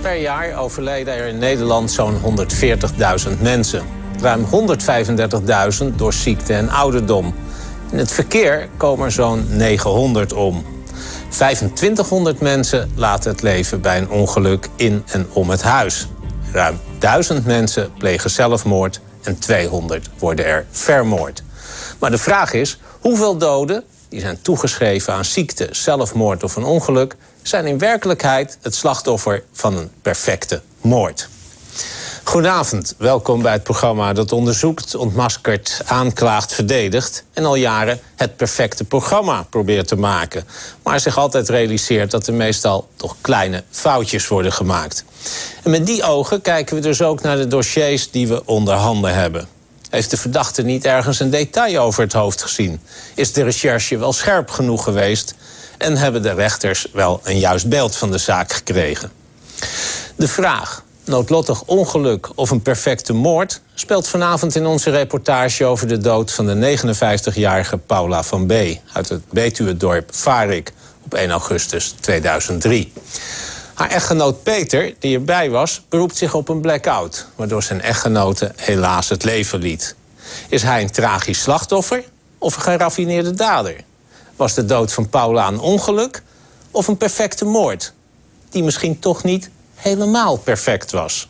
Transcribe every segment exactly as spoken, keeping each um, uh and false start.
Per jaar overlijden er in Nederland zo'n honderdveertigduizend mensen. Ruim honderdvijfendertigduizend door ziekte en ouderdom. In het verkeer komen er zo'n negenhonderd om. vijfentwintighonderd mensen laten het leven bij een ongeluk in en om het huis. Ruim duizend mensen plegen zelfmoord en tweehonderd worden er vermoord. Maar de vraag is, hoeveel doden, die zijn toegeschreven aan ziekte, zelfmoord of een ongeluk, zijn in werkelijkheid het slachtoffer van een perfecte moord? Goedenavond, welkom bij het programma dat onderzoekt, ontmaskert, aanklaagt, verdedigt en al jaren het perfecte programma probeert te maken, maar zich altijd realiseert dat er meestal toch kleine foutjes worden gemaakt. En met die ogen kijken we dus ook naar de dossiers die we onder handen hebben. Heeft de verdachte niet ergens een detail over het hoofd gezien? Is de recherche wel scherp genoeg geweest? En hebben de rechters wel een juist beeld van de zaak gekregen? De vraag, noodlottig ongeluk of een perfecte moord, speelt vanavond in onze reportage over de dood van de negenenvijftigjarige Paula van B. uit het Betuwe-dorp Varik op één augustus tweeduizend drie. Haar echtgenoot Peter, die erbij was, beroept zich op een blackout, waardoor zijn echtgenote helaas het leven liet. Is hij een tragisch slachtoffer of een geraffineerde dader? Was de dood van Paula een ongeluk of een perfecte moord, die misschien toch niet helemaal perfect was?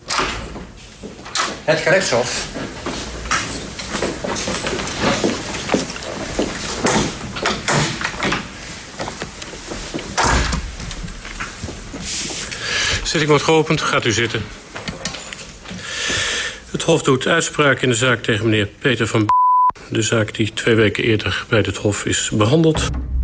Het gerechtshof. Zitting wordt geopend. Gaat u zitten. Het Hof doet uitspraak in de zaak tegen meneer Peter van B. De zaak die twee weken eerder bij het Hof is behandeld.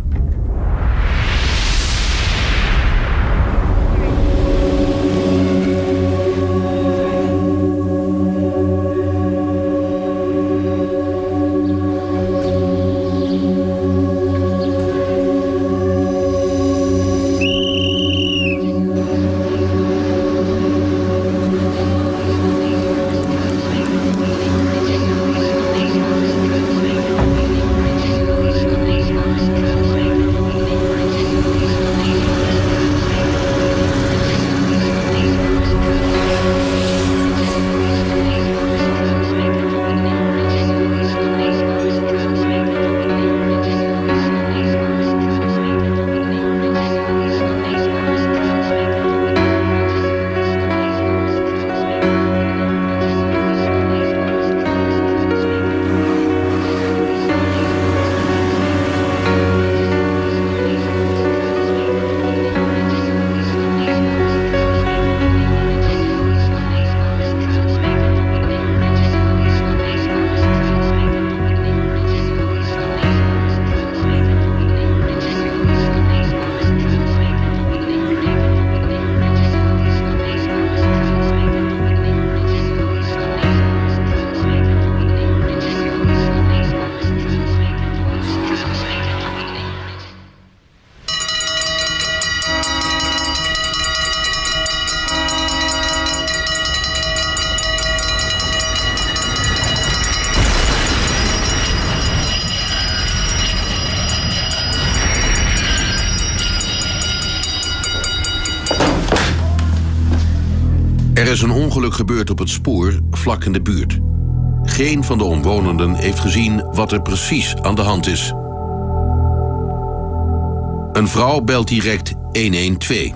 Er is een ongeluk gebeurd op het spoor, vlak in de buurt. Geen van de omwonenden heeft gezien wat er precies aan de hand is. Een vrouw belt direct honderdtwaalf.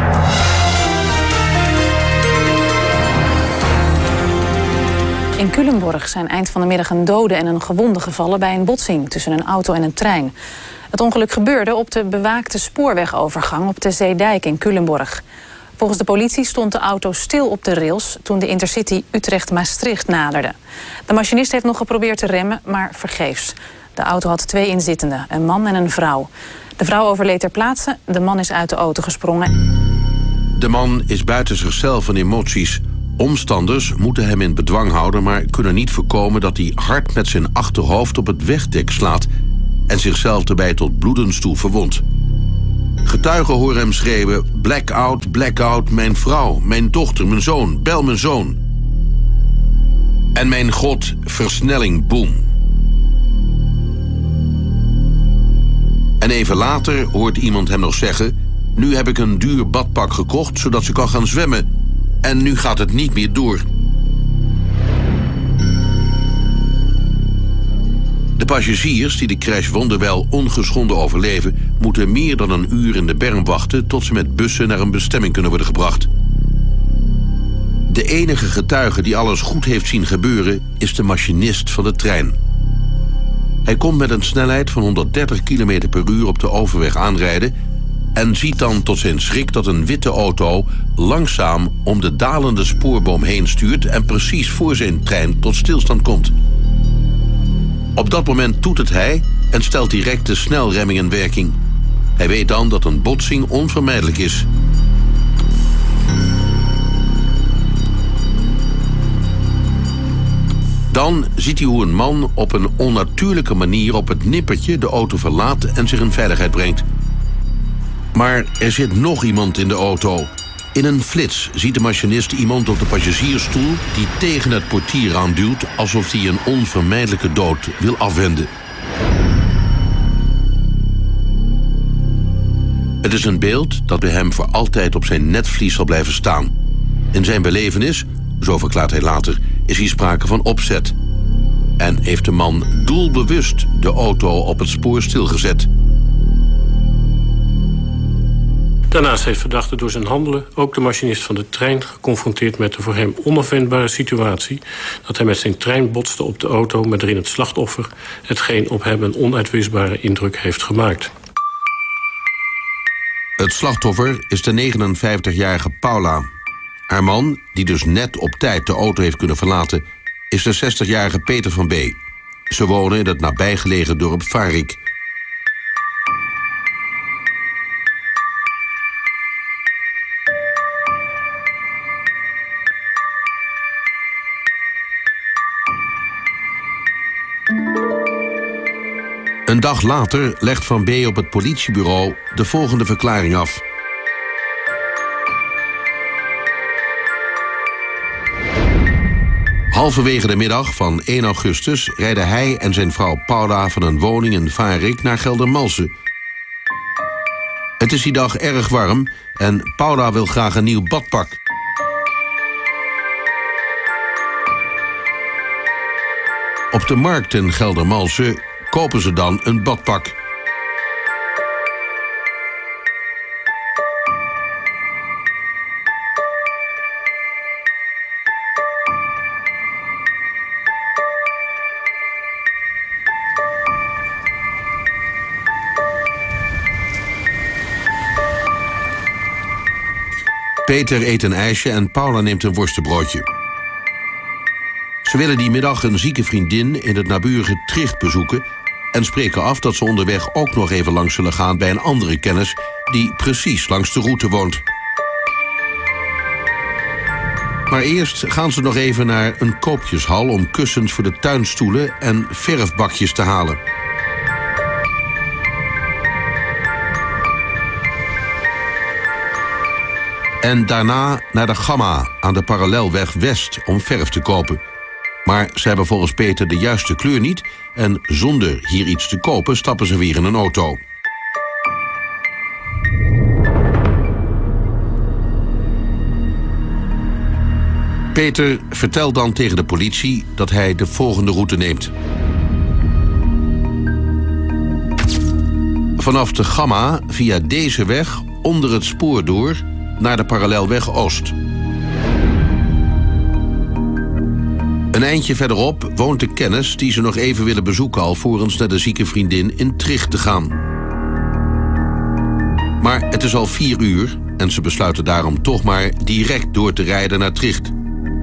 In Culemborg zijn eind van de middag een dode en een gewonde gevallen bij een botsing tussen een auto en een trein. Het ongeluk gebeurde op de bewaakte spoorwegovergang op de Zeedijk in Culemborg. Volgens de politie stond de auto stil op de rails toen de Intercity Utrecht-Maastricht naderde. De machinist heeft nog geprobeerd te remmen, maar vergeefs. De auto had twee inzittenden, een man en een vrouw. De vrouw overleed ter plaatse, de man is uit de auto gesprongen. De man is buiten zichzelf van emoties. Omstanders moeten hem in bedwang houden, maar kunnen niet voorkomen dat hij hard met zijn achterhoofd op het wegdek slaat en zichzelf erbij tot bloedens toe verwondt. Getuigen horen hem schreeuwen: blackout, blackout, mijn vrouw, mijn dochter, mijn zoon, bel mijn zoon. En mijn god, versnelling, boem. En even later hoort iemand hem nog zeggen: Nu heb ik een duur badpak gekocht, zodat ze kan gaan zwemmen. En nu gaat het niet meer door. De passagiers die de crash wonderwel ongeschonden overleven, moeten meer dan een uur in de berm wachten tot ze met bussen naar een bestemming kunnen worden gebracht. De enige getuige die alles goed heeft zien gebeuren is de machinist van de trein. Hij komt met een snelheid van honderddertig kilometer per uur op de overweg aanrijden en ziet dan tot zijn schrik dat een witte auto langzaam om de dalende spoorboom heen stuurt en precies voor zijn trein tot stilstand komt. Op dat moment toetert hij en stelt direct de snelremming in werking. Hij weet dan dat een botsing onvermijdelijk is. Dan ziet hij hoe een man op een onnatuurlijke manier op het nippertje de auto verlaat en zich in veiligheid brengt. Maar er zit nog iemand in de auto. In een flits ziet de machinist iemand op de passagiersstoel die tegen het portier aanduwt alsof hij een onvermijdelijke dood wil afwenden. Het is een beeld dat bij hem voor altijd op zijn netvlies zal blijven staan. In zijn belevenis, zo verklaart hij later, is hier sprake van opzet. En heeft de man doelbewust de auto op het spoor stilgezet. Daarnaast heeft verdachte door zijn handelen ook de machinist van de trein geconfronteerd met de voor hem onafwendbare situatie dat hij met zijn trein botste op de auto met erin het slachtoffer, hetgeen op hem een onuitwisbare indruk heeft gemaakt. Het slachtoffer is de negenenvijftigjarige Paula. Haar man, die dus net op tijd de auto heeft kunnen verlaten, is de zestigjarige Peter van B. Ze wonen in het nabijgelegen dorp Vries. Een dag later legt Van B. op het politiebureau de volgende verklaring af. Halverwege de middag van één augustus rijden hij en zijn vrouw Paula van een woning in Varik naar Geldermalsen. Het is die dag erg warm en Paula wil graag een nieuw badpak. Op de markt in Geldermalsen kopen ze dan een badpak. Peter eet een ijsje en Paula neemt een worstenbroodje. Ze willen die middag een zieke vriendin in het naburige Tricht bezoeken en spreken af dat ze onderweg ook nog even langs zullen gaan bij een andere kennis die precies langs de route woont. Maar eerst gaan ze nog even naar een koopjeshal om kussens voor de tuinstoelen en verfbakjes te halen. En daarna naar de Gamma aan de Parallelweg West om verf te kopen. Maar ze hebben volgens Peter de juiste kleur niet en zonder hier iets te kopen stappen ze weer in een auto. Peter vertelt dan tegen de politie dat hij de volgende route neemt. Vanaf de Gamma via deze weg onder het spoor door naar de Parallelweg Oost. Een eindje verderop woont de kennis die ze nog even willen bezoeken alvorens naar de zieke vriendin in Tricht te gaan. Maar het is al vier uur en ze besluiten daarom toch maar direct door te rijden naar Tricht.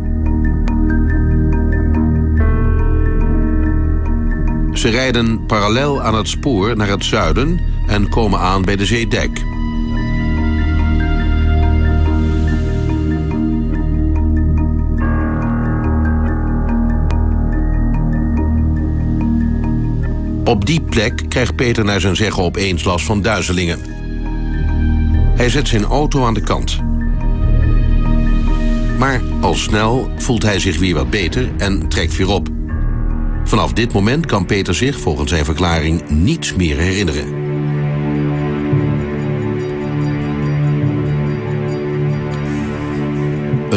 Ze rijden parallel aan het spoor naar het zuiden en komen aan bij de Zeedijk. Op die plek krijgt Peter naar zijn zeggen opeens last van duizelingen. Hij zet zijn auto aan de kant. Maar al snel voelt hij zich weer wat beter en trekt weer op. Vanaf dit moment kan Peter zich, volgens zijn verklaring, niets meer herinneren.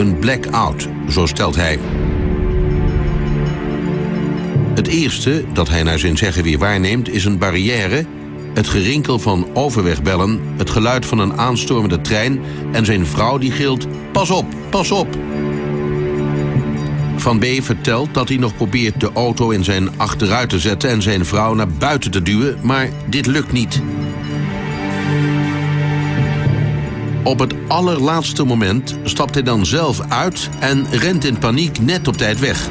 Een blackout, zo stelt hij. Het eerste dat hij naar zijn zeggen weer waarneemt is een barrière, het gerinkel van overwegbellen, het geluid van een aanstormende trein en zijn vrouw die gilt: pas op, pas op. Van B. vertelt dat hij nog probeert de auto in zijn achteruit te zetten en zijn vrouw naar buiten te duwen, maar dit lukt niet. Op het allerlaatste moment stapt hij dan zelf uit en rent in paniek net op tijd weg.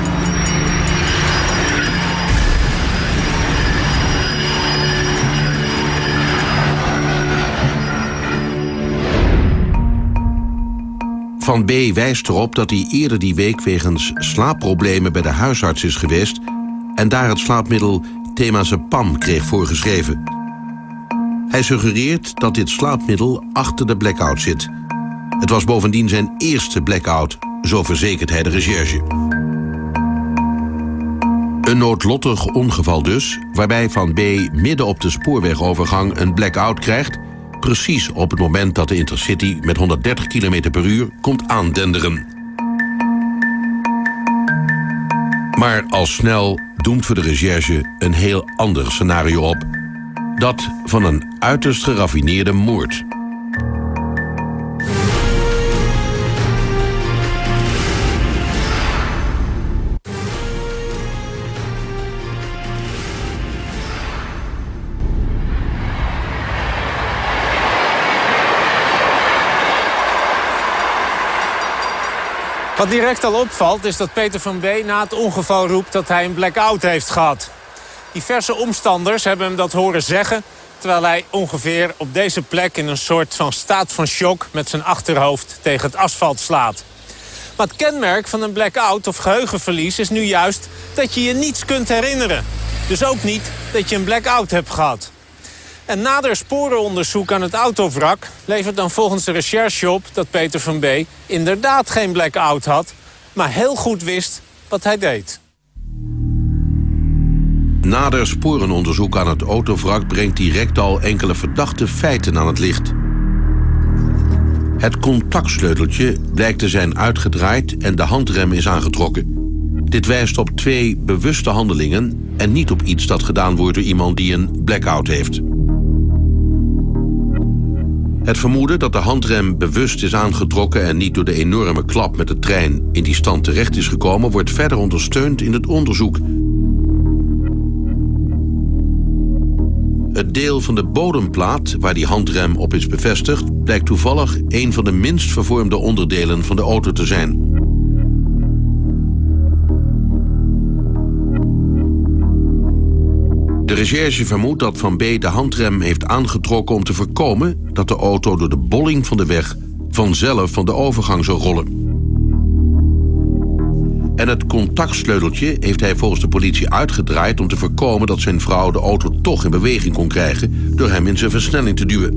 Van B. wijst erop dat hij eerder die week wegens slaapproblemen bij de huisarts is geweest en daar het slaapmiddel temazepam kreeg voorgeschreven. Hij suggereert dat dit slaapmiddel achter de blackout zit. Het was bovendien zijn eerste blackout, zo verzekert hij de recherche. Een noodlottig ongeval dus, waarbij Van B. midden op de spoorwegovergang een blackout krijgt, precies op het moment dat de Intercity met honderddertig kilometer per uur komt aandenderen. Maar al snel doemt voor de recherche een heel ander scenario op. Dat van een uiterst geraffineerde moord. Wat direct al opvalt is dat Peter van B. na het ongeval roept dat hij een blackout heeft gehad. Diverse omstanders hebben hem dat horen zeggen, terwijl hij ongeveer op deze plek in een soort van staat van shock met zijn achterhoofd tegen het asfalt slaat. Maar het kenmerk van een blackout of geheugenverlies is nu juist dat je je niets kunt herinneren. Dus ook niet dat je een blackout hebt gehad. En nader sporenonderzoek aan het autovrak levert dan volgens de recherche op dat Peter van B. inderdaad geen blackout had, maar heel goed wist wat hij deed. Nader sporenonderzoek aan het autovrak brengt direct al enkele verdachte feiten aan het licht. Het contactsleuteltje blijkt te zijn uitgedraaid en de handrem is aangetrokken. Dit wijst op twee bewuste handelingen en niet op iets dat gedaan wordt door iemand die een blackout heeft. Het vermoeden dat de handrem bewust is aangetrokken en niet door de enorme klap met de trein in die stand terecht is gekomen, wordt verder ondersteund in het onderzoek. Het deel van de bodemplaat waar die handrem op is bevestigd blijkt toevallig een van de minst vervormde onderdelen van de auto te zijn. De recherche vermoedt dat Van B. de handrem heeft aangetrokken om te voorkomen dat de auto door de bolling van de weg vanzelf van de overgang zou rollen. En het contactsleuteltje heeft hij volgens de politie uitgedraaid om te voorkomen dat zijn vrouw de auto toch in beweging kon krijgen door hem in zijn versnelling te duwen.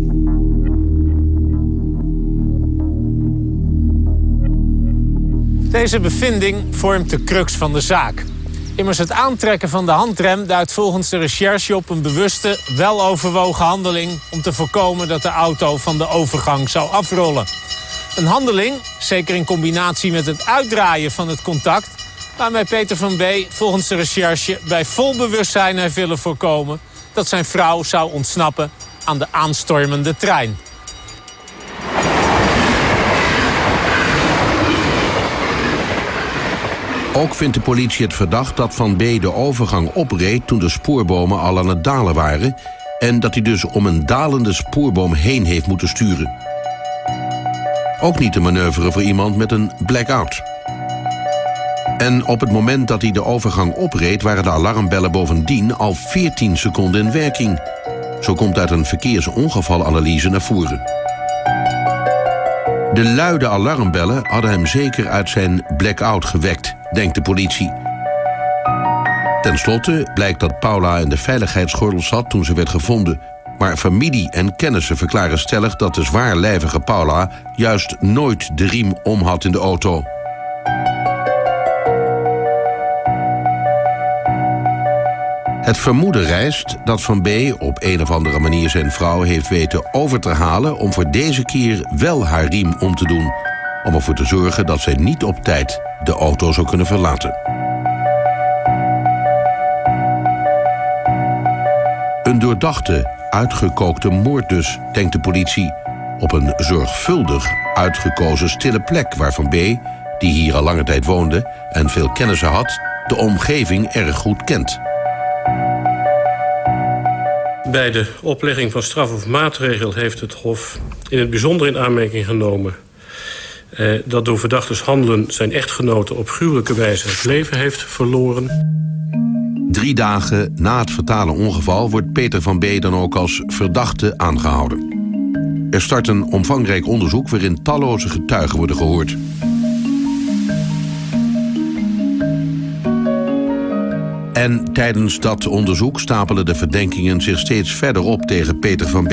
Deze bevinding vormt de crux van de zaak. Immers het aantrekken van de handrem duidt volgens de recherche op een bewuste, weloverwogen handeling om te voorkomen dat de auto van de overgang zou afrollen. Een handeling, zeker in combinatie met het uitdraaien van het contact, waarmee Peter van B. volgens de recherche bij vol bewustzijn heeft willen voorkomen dat zijn vrouw zou ontsnappen aan de aanstormende trein. Ook vindt de politie het verdacht dat Van B. de overgang opreed toen de spoorbomen al aan het dalen waren en dat hij dus om een dalende spoorboom heen heeft moeten sturen. Ook niet te manoeuvre voor iemand met een blackout. En op het moment dat hij de overgang opreed waren de alarmbellen bovendien al veertien seconden in werking. Zo komt uit een verkeersongevalanalyse naar voren. De luide alarmbellen hadden hem zeker uit zijn blackout gewekt, denkt de politie. Ten slotte blijkt dat Paula in de veiligheidsgordel zat toen ze werd gevonden. Maar familie en kennissen verklaren stellig dat de zwaarlijvige Paula juist nooit de riem om had in de auto. Het vermoeden rijst dat Van B. op een of andere manier zijn vrouw heeft weten over te halen om voor deze keer wel haar riem om te doen. om ervoor te zorgen dat zij niet op tijd de auto zou kunnen verlaten. Een doordachte, uitgekookte moord dus, denkt de politie, op een zorgvuldig uitgekozen stille plek waar Van B, die hier al lange tijd woonde en veel kennissen had, de omgeving erg goed kent. Bij de oplegging van straf of maatregel heeft het Hof in het bijzonder in aanmerking genomen eh, dat door verdachtes handelen zijn echtgenote op gruwelijke wijze het leven heeft verloren. Drie dagen na het fatale ongeval wordt Peter Van B dan ook als verdachte aangehouden. Er start een omvangrijk onderzoek waarin talloze getuigen worden gehoord. En tijdens dat onderzoek stapelen de verdenkingen zich steeds verder op tegen Peter Van B.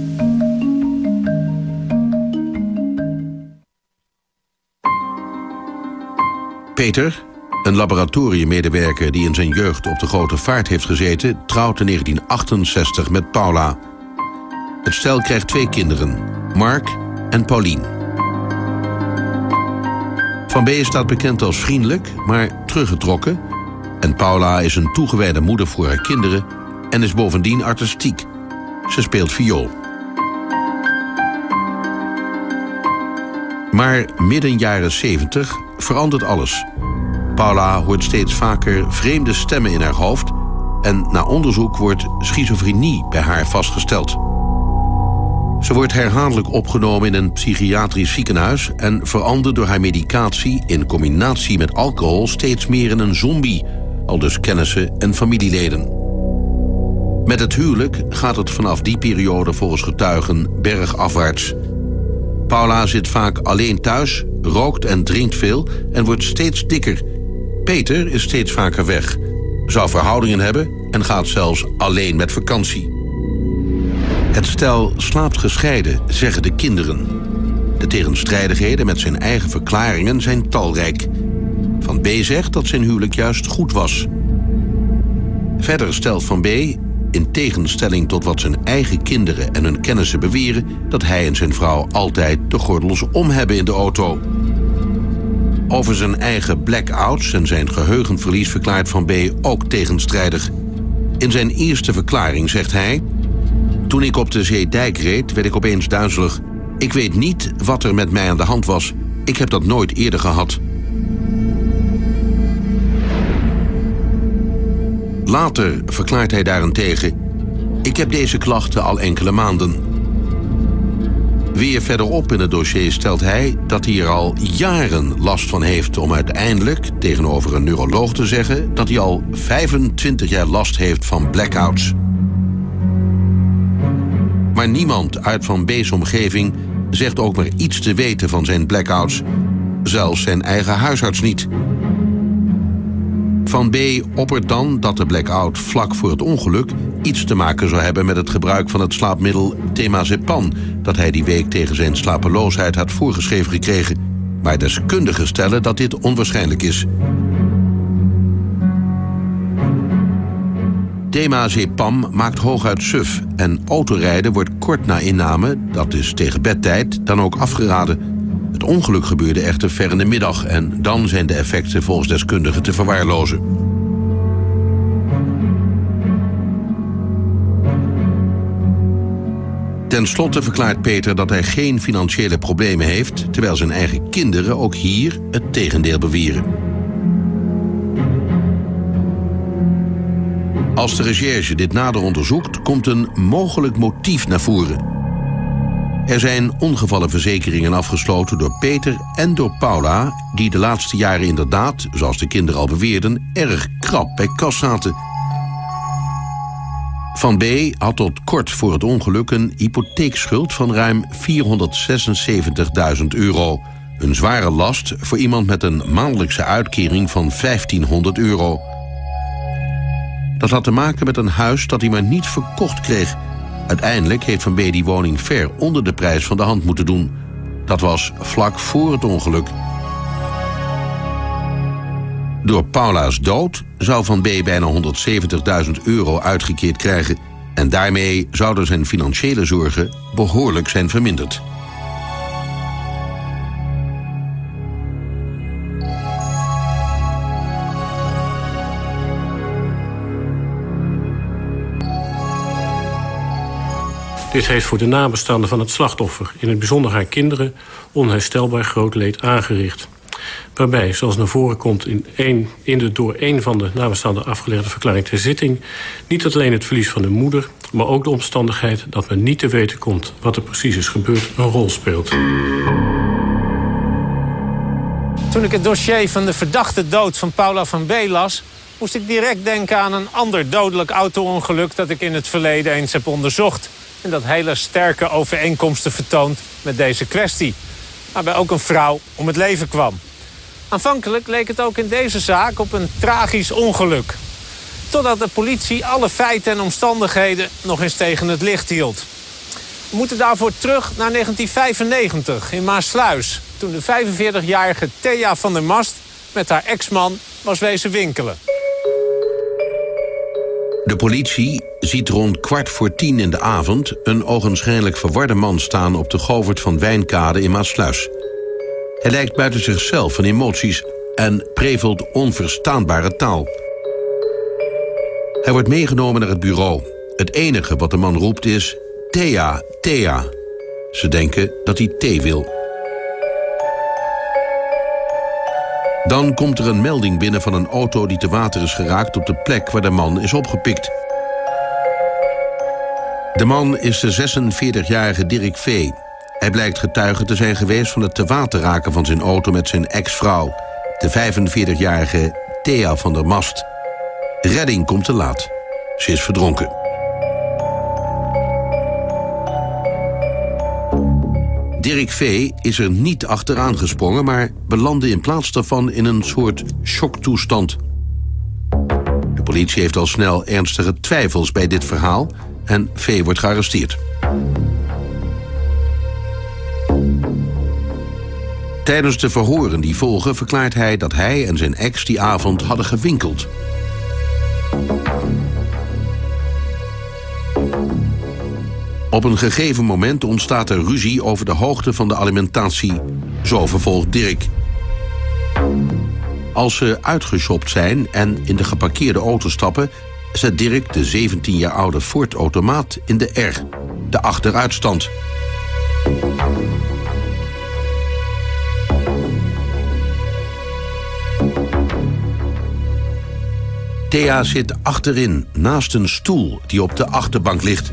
Peter, een laboratoriummedewerker die in zijn jeugd op de grote vaart heeft gezeten, trouwt in negentien achtenzestig met Paula. Het stel krijgt twee kinderen, Mark en Paulien. Van B staat bekend als vriendelijk, maar teruggetrokken. En Paula is een toegewijde moeder voor haar kinderen en is bovendien artistiek. Ze speelt viool. Maar midden jaren zeventig verandert alles. Paula hoort steeds vaker vreemde stemmen in haar hoofd en na onderzoek wordt schizofrenie bij haar vastgesteld. Ze wordt herhaaldelijk opgenomen in een psychiatrisch ziekenhuis en verandert door haar medicatie in combinatie met alcohol steeds meer in een zombie, aldus kennissen en familieleden. Met het huwelijk gaat het vanaf die periode volgens getuigen bergafwaarts. Paula zit vaak alleen thuis, rookt en drinkt veel en wordt steeds dikker. Peter is steeds vaker weg, zou verhoudingen hebben en gaat zelfs alleen met vakantie. Het stel slaapt gescheiden, zeggen de kinderen. De tegenstrijdigheden met zijn eigen verklaringen zijn talrijk. Van B zegt dat zijn huwelijk juist goed was. Verder stelt Van B, in tegenstelling tot wat zijn eigen kinderen en hun kennissen beweren, dat hij en zijn vrouw altijd de gordels om hebben in de auto. Over zijn eigen blackouts en zijn geheugenverlies verklaart Van B ook tegenstrijdig. In zijn eerste verklaring zegt hij: toen ik op de Zeedijk reed, werd ik opeens duizelig. Ik weet niet wat er met mij aan de hand was. Ik heb dat nooit eerder gehad. Later verklaart hij daarentegen: ik heb deze klachten al enkele maanden. Weer verderop in het dossier stelt hij dat hij er al jaren last van heeft, om uiteindelijk tegenover een neuroloog te zeggen dat hij al vijfentwintig jaar last heeft van blackouts. Maar niemand uit Van B's omgeving zegt ook maar iets te weten van zijn blackouts. Zelfs zijn eigen huisarts niet. Van B oppert dan dat de blackout vlak voor het ongeluk iets te maken zou hebben met het gebruik van het slaapmiddel temazepam, dat hij die week tegen zijn slapeloosheid had voorgeschreven gekregen. Maar deskundigen stellen dat dit onwaarschijnlijk is. Temazepam maakt hooguit suf en autorijden wordt kort na inname, dat is tegen bedtijd, dan ook afgeraden. Het ongeluk gebeurde echter ver in de middag en dan zijn de effecten volgens deskundigen te verwaarlozen. Ten slotte verklaart Peter dat hij geen financiële problemen heeft, terwijl zijn eigen kinderen ook hier het tegendeel beweren. Als de recherche dit nader onderzoekt, komt een mogelijk motief naar voren. Er zijn ongevallenverzekeringen afgesloten door Peter en door Paula, die de laatste jaren inderdaad, zoals de kinderen al beweerden, erg krap bij kas zaten. Van B had tot kort voor het ongeluk een hypotheekschuld van ruim vierhonderdzesenzeventigduizend euro. Een zware last voor iemand met een maandelijkse uitkering van vijftienhonderd euro. Dat had te maken met een huis dat hij maar niet verkocht kreeg. Uiteindelijk heeft Van B die woning ver onder de prijs van de hand moeten doen. Dat was vlak voor het ongeluk. Door Paula's dood zou Van B bijna honderdzeventigduizend euro uitgekeerd krijgen. En daarmee zouden zijn financiële zorgen behoorlijk zijn verminderd. Dit heeft voor de nabestaanden van het slachtoffer, in het bijzonder haar kinderen, onherstelbaar groot leed aangericht. Waarbij, zoals naar voren komt in, een, in de door een van de nabestaanden afgelegde verklaring ter zitting, niet alleen het verlies van de moeder, maar ook de omstandigheid dat men niet te weten komt wat er precies is gebeurd, een rol speelt. Toen ik het dossier van de verdachte dood van Paula van B. las, moest ik direct denken aan een ander dodelijk auto-ongeluk dat ik in het verleden eens heb onderzocht. En dat hele sterke overeenkomsten vertoont met deze kwestie. Waarbij ook een vrouw om het leven kwam. Aanvankelijk leek het ook in deze zaak op een tragisch ongeluk. Totdat de politie alle feiten en omstandigheden nog eens tegen het licht hield. We moeten daarvoor terug naar negentien vijfennegentig in Maassluis. Toen de vijfenveertigjarige Thea van der Mast met haar ex-man was wezen winkelen. De politie ziet rond kwart voor tien in de avond een ogenschijnlijk verwarde man staan op de Govert van Wijnkade in Maassluis. Hij lijkt buiten zichzelf van emoties en prevelt onverstaanbare taal. Hij wordt meegenomen naar het bureau. Het enige wat de man roept is: Thea, Thea. Ze denken dat hij thee wil. Dan komt er een melding binnen van een auto die te water is geraakt op de plek waar de man is opgepikt. De man is de zesenveertigjarige Dirk V. Hij blijkt getuige te zijn geweest van het te water raken van zijn auto met zijn ex-vrouw, de vijfenveertigjarige Thea van der Mast. Redding komt te laat. Ze is verdronken. Dirk V. is er niet achteraan gesprongen, maar belandde in plaats daarvan in een soort shocktoestand. De politie heeft al snel ernstige twijfels bij dit verhaal en V. wordt gearresteerd. Tijdens de verhoren die volgen verklaart hij dat hij en zijn ex die avond hadden gewinkeld. Op een gegeven moment ontstaat er ruzie over de hoogte van de alimentatie. Zo vervolgt Dirk. Als ze uitgeshopt zijn en in de geparkeerde auto stappen, zet Dirk de zeventien jaar oude Ford automaat in de R, de achteruitstand. Thea zit achterin, naast een stoel die op de achterbank ligt.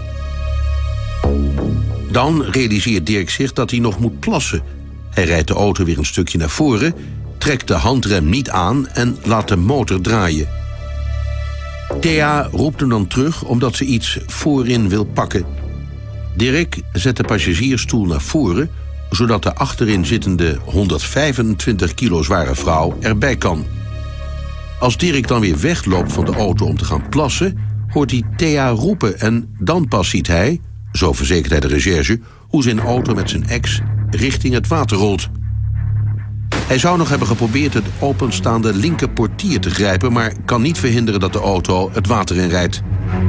Dan realiseert Dirk zich dat hij nog moet plassen. Hij rijdt de auto weer een stukje naar voren, trekt de handrem niet aan en laat de motor draaien. Thea roept hem dan terug omdat ze iets voorin wil pakken. Dirk zet de passagiersstoel naar voren, zodat de achterin zittende honderdvijfentwintig kilo zware vrouw erbij kan. Als Dirk dan weer wegloopt van de auto om te gaan plassen, hoort hij Thea roepen en dan pas ziet hij, zo verzekert hij de recherche, hoe zijn auto met zijn ex richting het water rolt. Hij zou nog hebben geprobeerd het openstaande linkerportier te grijpen, maar kan niet verhinderen dat de auto het water inrijdt.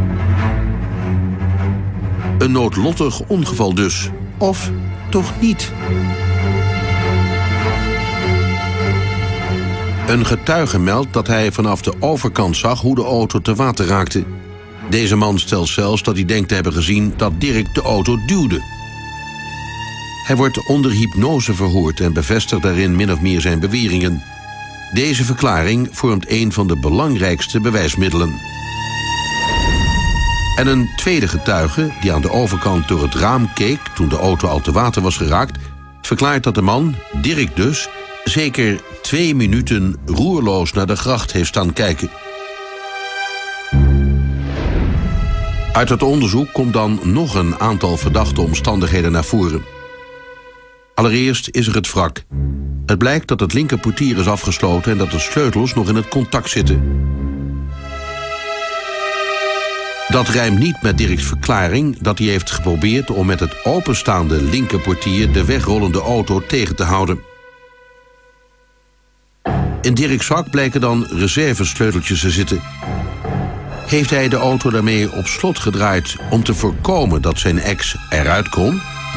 Een noodlottig ongeval dus. Of toch niet? Een getuige meldt dat hij vanaf de overkant zag hoe de auto te water raakte. Deze man stelt zelfs dat hij denkt te hebben gezien dat Dirk de auto duwde. Hij wordt onder hypnose verhoord en bevestigt daarin min of meer zijn beweringen. Deze verklaring vormt een van de belangrijkste bewijsmiddelen. En een tweede getuige, die aan de overkant door het raam keek toen de auto al te water was geraakt, verklaart dat de man, Dirk dus, zeker twee minuten roerloos naar de gracht heeft staan kijken. Uit het onderzoek komt dan nog een aantal verdachte omstandigheden naar voren. Allereerst is er het wrak. Het blijkt dat het linkerportier is afgesloten en dat de sleutels nog in het contact zitten. Dat rijmt niet met Dirks verklaring dat hij heeft geprobeerd om met het openstaande linkerportier de wegrollende auto tegen te houden. In Dirks zak blijken dan reservesleuteltjes te zitten. Heeft hij de auto daarmee op slot gedraaid om te voorkomen dat zijn ex eruit kon?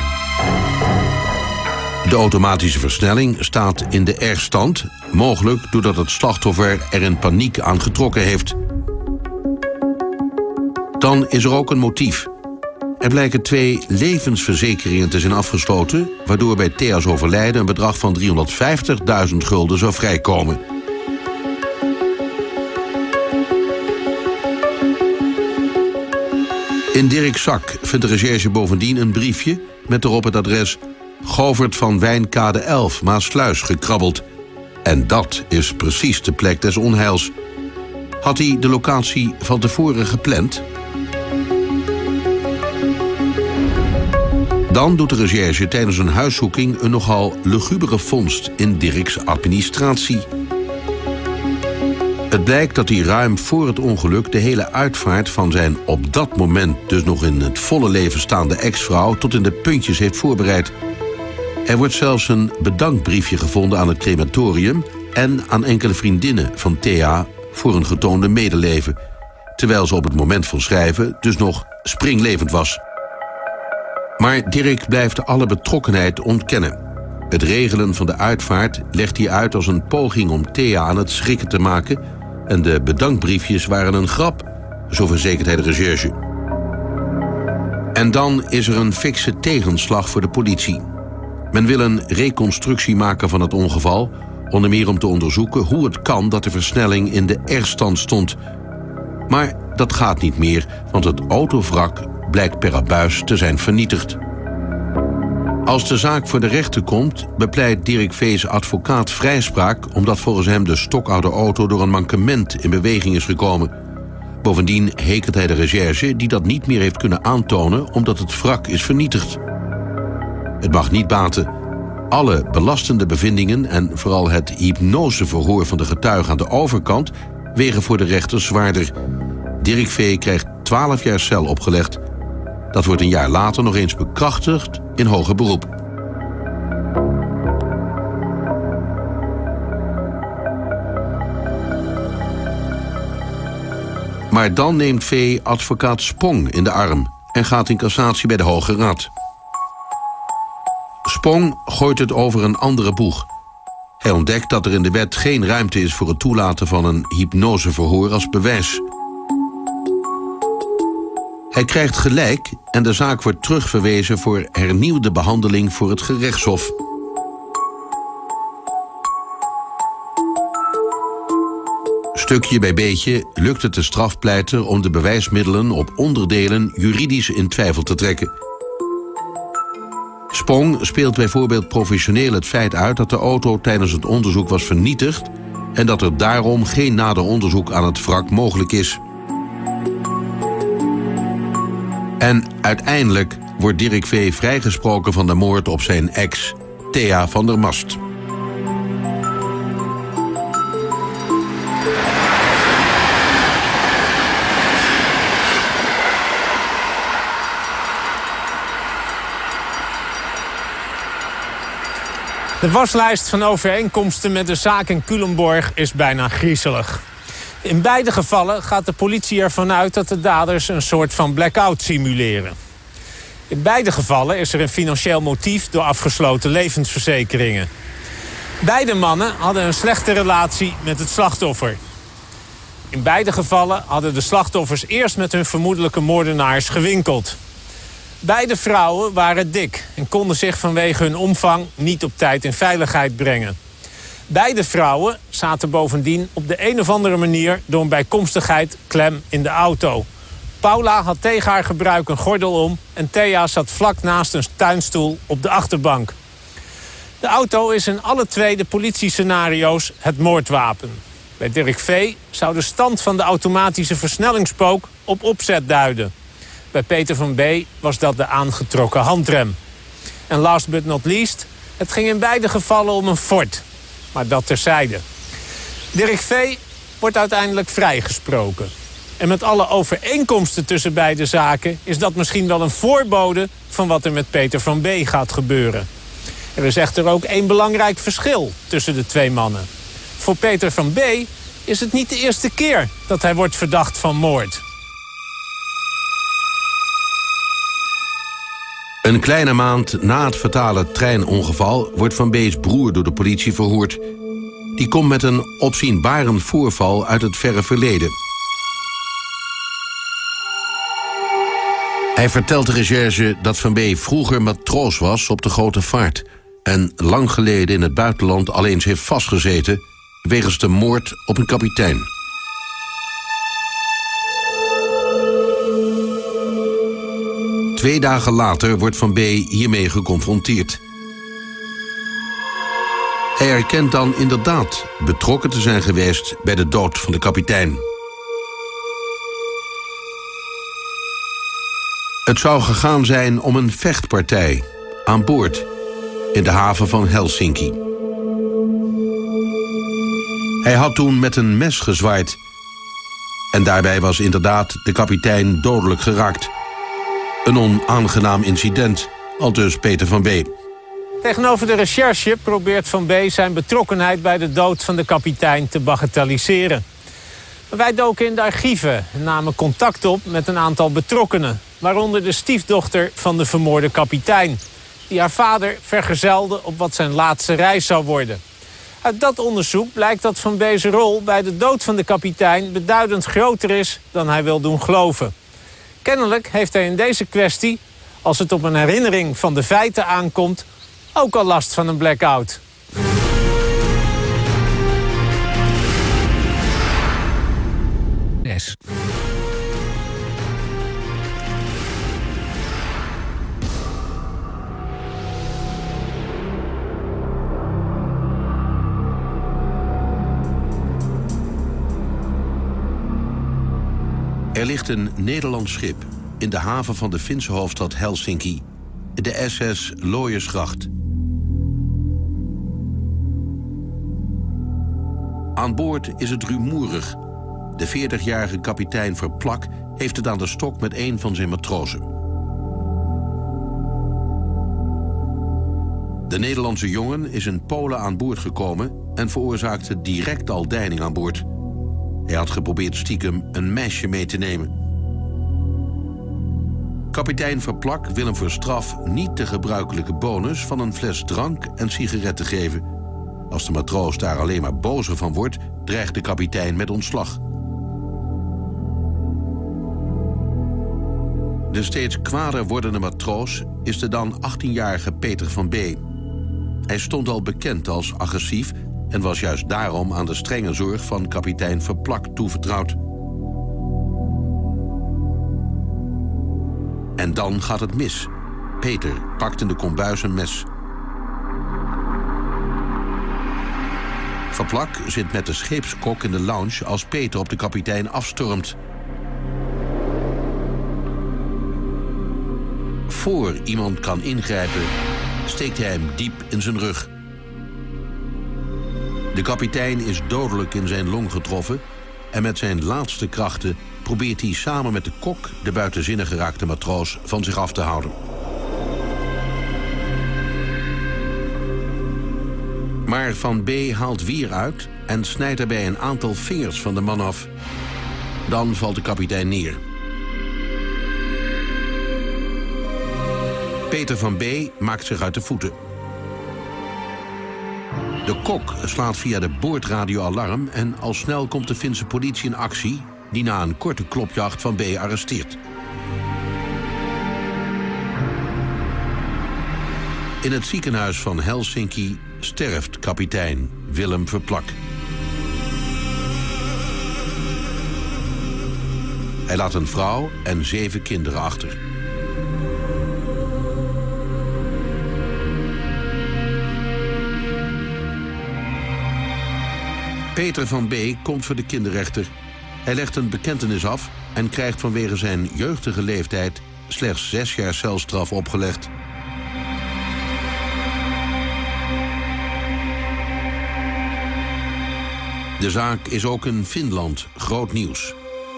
De automatische versnelling staat in de R-stand, mogelijk doordat het slachtoffer er in paniek aan getrokken heeft. Dan is er ook een motief. Er blijken twee levensverzekeringen te zijn afgesloten, waardoor bij Thea's overlijden een bedrag van driehonderdvijftigduizend gulden zou vrijkomen. In Dirk's zak vindt de recherche bovendien een briefje met erop het adres Govert van Wijnkade elf, Maasluis, gekrabbeld. En dat is precies de plek des onheils. Had hij de locatie van tevoren gepland? Dan doet de recherche tijdens een huiszoeking een nogal lugubere vondst in Dirk's administratie. Het blijkt dat hij ruim voor het ongeluk de hele uitvaart van zijn op dat moment dus nog in het volle leven staande ex-vrouw tot in de puntjes heeft voorbereid. Er wordt zelfs een bedankbriefje gevonden aan het crematorium en aan enkele vriendinnen van Thea voor een getoonde medeleven, terwijl ze op het moment van schrijven dus nog springlevend was. Maar Dirk blijft alle betrokkenheid ontkennen. Het regelen van de uitvaart legt hij uit als een poging om Thea aan het schrikken te maken en de bedankbriefjes waren een grap, zo verzekert hij de recherche. En dan is er een fikse tegenslag voor de politie. Men wil een reconstructie maken van het ongeval, onder meer om te onderzoeken hoe het kan dat de versnelling in de R-stand stond. Maar dat gaat niet meer, want het autovrak blijkt per abuis te zijn vernietigd. Als de zaak voor de rechter komt, bepleit Dirk V's advocaat vrijspraak, omdat volgens hem de stokoude auto door een mankement in beweging is gekomen. Bovendien hekelt hij de recherche die dat niet meer heeft kunnen aantonen omdat het wrak is vernietigd. Het mag niet baten. Alle belastende bevindingen en vooral het hypnoseverhoor van de getuige aan de overkant wegen voor de rechter zwaarder. Dirk V krijgt twaalf jaar cel opgelegd. Dat wordt een jaar later nog eens bekrachtigd in hoger beroep. Maar dan neemt V advocaat Spong in de arm en gaat in cassatie bij de Hoge Raad. Spong gooit het over een andere boeg. Hij ontdekt dat er in de wet geen ruimte is voor het toelaten van een hypnoseverhoor als bewijs. Hij krijgt gelijk en de zaak wordt terugverwezen voor hernieuwde behandeling voor het gerechtshof. Stukje bij beetje lukt het de strafpleiter om de bewijsmiddelen op onderdelen juridisch in twijfel te trekken. Spong speelt bijvoorbeeld professioneel het feit uit dat de auto tijdens het onderzoek was vernietigd en dat er daarom geen nader onderzoek aan het wrak mogelijk is. En uiteindelijk wordt Dirk V vrijgesproken van de moord op zijn ex, Thea van der Mast. De waslijst van overeenkomsten met de zaak in Culemborg is bijna griezelig. In beide gevallen gaat de politie ervan uit dat de daders een soort van blackout simuleren. In beide gevallen is er een financieel motief door afgesloten levensverzekeringen. Beide mannen hadden een slechte relatie met het slachtoffer. In beide gevallen hadden de slachtoffers eerst met hun vermoedelijke moordenaars gewinkeld. Beide vrouwen waren dik en konden zich vanwege hun omvang niet op tijd in veiligheid brengen. Beide vrouwen zaten bovendien op de een of andere manier door een bijkomstigheid klem in de auto. Paula had tegen haar gebruik een gordel om en Thea zat vlak naast een tuinstoel op de achterbank. De auto is in alle twee de politiescenario's het moordwapen. Bij Dirk V zou de stand van de automatische versnellingspook op opzet duiden. Bij Peter van B was dat de aangetrokken handrem. En last but not least, het ging in beide gevallen om een Ford. Maar dat terzijde. Dirk V wordt uiteindelijk vrijgesproken. En met alle overeenkomsten tussen beide zaken is dat misschien wel een voorbode van wat er met Peter van B gaat gebeuren. Er is echter ook één belangrijk verschil tussen de twee mannen. Voor Peter van B is het niet de eerste keer dat hij wordt verdacht van moord. Een kleine maand na het fatale treinongeval wordt Van B's broer door de politie verhoord. Die komt met een opzienbarend voorval uit het verre verleden. Hij vertelt de recherche dat Van B. vroeger matroos was op de grote vaart en lang geleden in het buitenland al eens heeft vastgezeten wegens de moord op een kapitein. Twee dagen later wordt Van B. hiermee geconfronteerd. Hij erkent dan inderdaad betrokken te zijn geweest bij de dood van de kapitein. Het zou gegaan zijn om een vechtpartij aan boord in de haven van Helsinki. Hij had toen met een mes gezwaaid en daarbij was inderdaad de kapitein dodelijk geraakt. Een onaangenaam incident, aldus Peter van B. Tegenover de recherche probeert Van B. zijn betrokkenheid bij de dood van de kapitein te bagatelliseren. Wij doken in de archieven en namen contact op met een aantal betrokkenen, waaronder de stiefdochter van de vermoorde kapitein, die haar vader vergezelde op wat zijn laatste reis zou worden. Uit dat onderzoek blijkt dat Van B's rol bij de dood van de kapitein beduidend groter is dan hij wil doen geloven. Kennelijk heeft hij in deze kwestie, als het op een herinnering van de feiten aankomt, ook al last van een blackout. Yes. Er ligt een Nederlands schip in de haven van de Finse hoofdstad Helsinki, de S S Looiersgracht. Aan boord is het rumoerig. De veertigjarige kapitein Verplak heeft het aan de stok met een van zijn matrozen. De Nederlandse jongen is in Polen aan boord gekomen en veroorzaakte direct al deining aan boord. Hij had geprobeerd stiekem een meisje mee te nemen. Kapitein Verplak wil hem voor straf niet de gebruikelijke bonus van een fles drank en sigaretten geven. Als de matroos daar alleen maar bozer van wordt, dreigt de kapitein met ontslag. De steeds kwader wordende matroos is de dan achttienjarige Peter van B. Hij stond al bekend als agressief en was juist daarom aan de strenge zorg van kapitein Verplak toevertrouwd. En dan gaat het mis. Peter pakt in de kombuis een mes. Verplak zit met de scheepskok in de lounge als Peter op de kapitein afstormt. Voor iemand kan ingrijpen, steekt hij hem diep in zijn rug. De kapitein is dodelijk in zijn long getroffen en met zijn laatste krachten probeert hij samen met de kok de buitenzinnig geraakte matroos van zich af te houden. Maar Van B. haalt weer uit en snijdt daarbij een aantal vingers van de man af. Dan valt de kapitein neer. Peter van B. maakt zich uit de voeten. De kok slaat via de boordradio alarm en al snel komt de Finse politie in actie, die na een korte klopjacht Van B. arresteert. In het ziekenhuis van Helsinki sterft kapitein Willem Verplak. Hij laat een vrouw en zeven kinderen achter. Peter van B. komt voor de kinderrechter. Hij legt een bekentenis af en krijgt vanwege zijn jeugdige leeftijd slechts zes jaar celstraf opgelegd. De zaak is ook in Finland groot nieuws.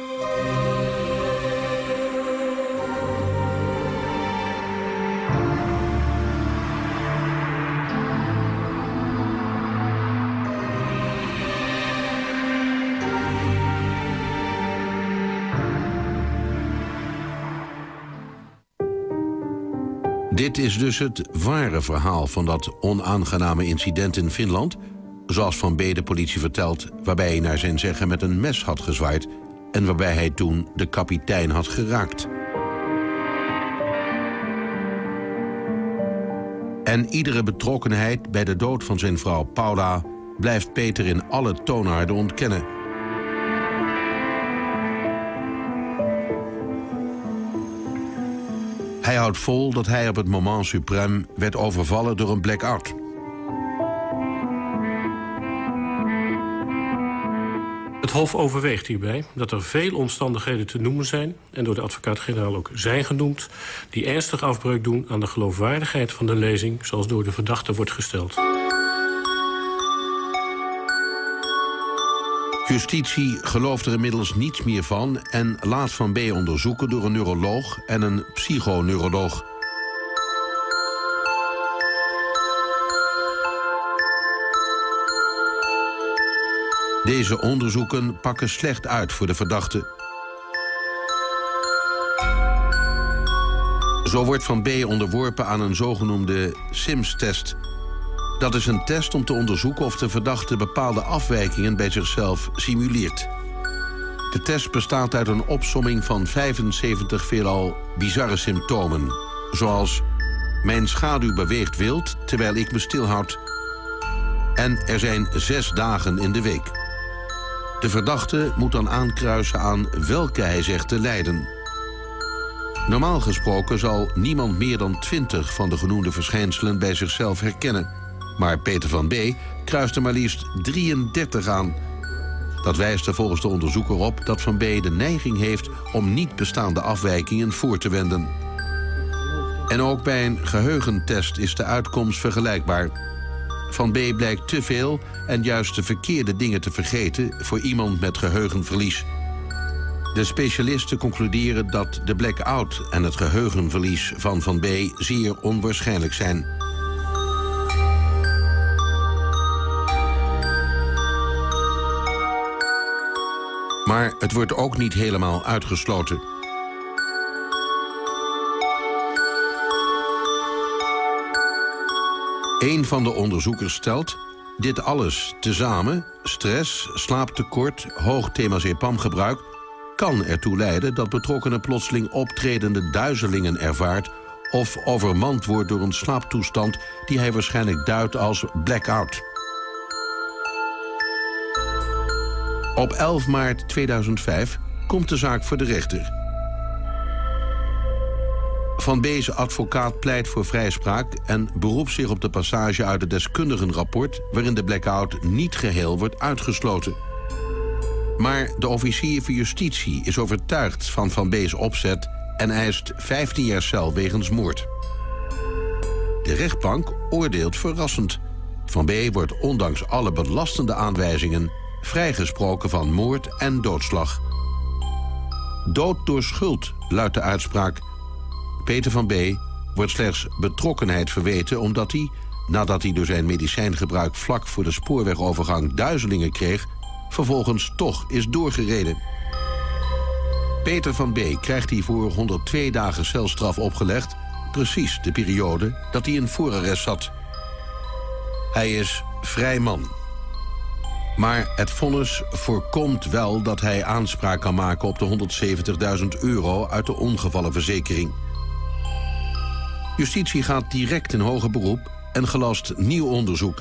Dit is dus het ware verhaal van dat onaangename incident in Finland, zoals Van B. de politie vertelt, waarbij hij naar zijn zeggen met een mes had gezwaaid en waarbij hij toen de kapitein had geraakt. En iedere betrokkenheid bij de dood van zijn vrouw Paula blijft Peter in alle toonaarden ontkennen. Hij houdt vol dat hij op het moment suprême werd overvallen door een blackout. Het Hof overweegt hierbij dat er veel omstandigheden te noemen zijn, en door de advocaat-generaal ook zijn genoemd, die ernstig afbreuk doen aan de geloofwaardigheid van de lezing zoals door de verdachte wordt gesteld. Justitie gelooft er inmiddels niets meer van en laat Van B. onderzoeken door een neuroloog en een psychoneuroloog. Deze onderzoeken pakken slecht uit voor de verdachte. Zo wordt Van B. onderworpen aan een zogenoemde Sims-test. Dat is een test om te onderzoeken of de verdachte bepaalde afwijkingen bij zichzelf simuleert. De test bestaat uit een opsomming van vijfenzeventig veelal bizarre symptomen. Zoals: mijn schaduw beweegt wild terwijl ik me stilhoud. En er zijn zes dagen in de week. De verdachte moet dan aankruisen aan welke hij zegt te lijden. Normaal gesproken zal niemand meer dan twintig van de genoemde verschijnselen bij zichzelf herkennen. Maar Peter van B. kruist er maar liefst drieëndertig aan. Dat wijst er volgens de onderzoeker op dat Van B. de neiging heeft om niet bestaande afwijkingen voor te wenden. En ook bij een geheugentest is de uitkomst vergelijkbaar. Van B. blijkt te veel en juist de verkeerde dingen te vergeten voor iemand met geheugenverlies. De specialisten concluderen dat de blackout en het geheugenverlies van Van B. zeer onwaarschijnlijk zijn. Maar het wordt ook niet helemaal uitgesloten. Een van de onderzoekers stelt: dit alles tezamen, stress, slaaptekort, hoog temazepamgebruik, kan ertoe leiden dat betrokkenen plotseling optredende duizelingen ervaart of overmand wordt door een slaaptoestand die hij waarschijnlijk duidt als blackout. Op elf maart tweeduizend vijf komt de zaak voor de rechter. Van B's advocaat pleit voor vrijspraak en beroept zich op de passage uit het deskundigenrapport waarin de blackout niet geheel wordt uitgesloten. Maar de officier van justitie is overtuigd van Van B's opzet en eist vijftien jaar cel wegens moord. De rechtbank oordeelt verrassend. Van B wordt ondanks alle belastende aanwijzingen vrijgesproken van moord en doodslag. Dood door schuld, luidt de uitspraak. Peter van B. wordt slechts betrokkenheid verweten omdat hij, nadat hij door zijn medicijngebruik vlak voor de spoorwegovergang duizelingen kreeg, vervolgens toch is doorgereden. Peter van B. krijgt hiervoor honderdtwee dagen celstraf opgelegd, precies de periode dat hij in voorarrest zat. Hij is vrij man. Maar het vonnis voorkomt wel dat hij aanspraak kan maken op de honderdzeventigduizend euro uit de ongevallenverzekering. Justitie gaat direct in hoger beroep en gelast nieuw onderzoek.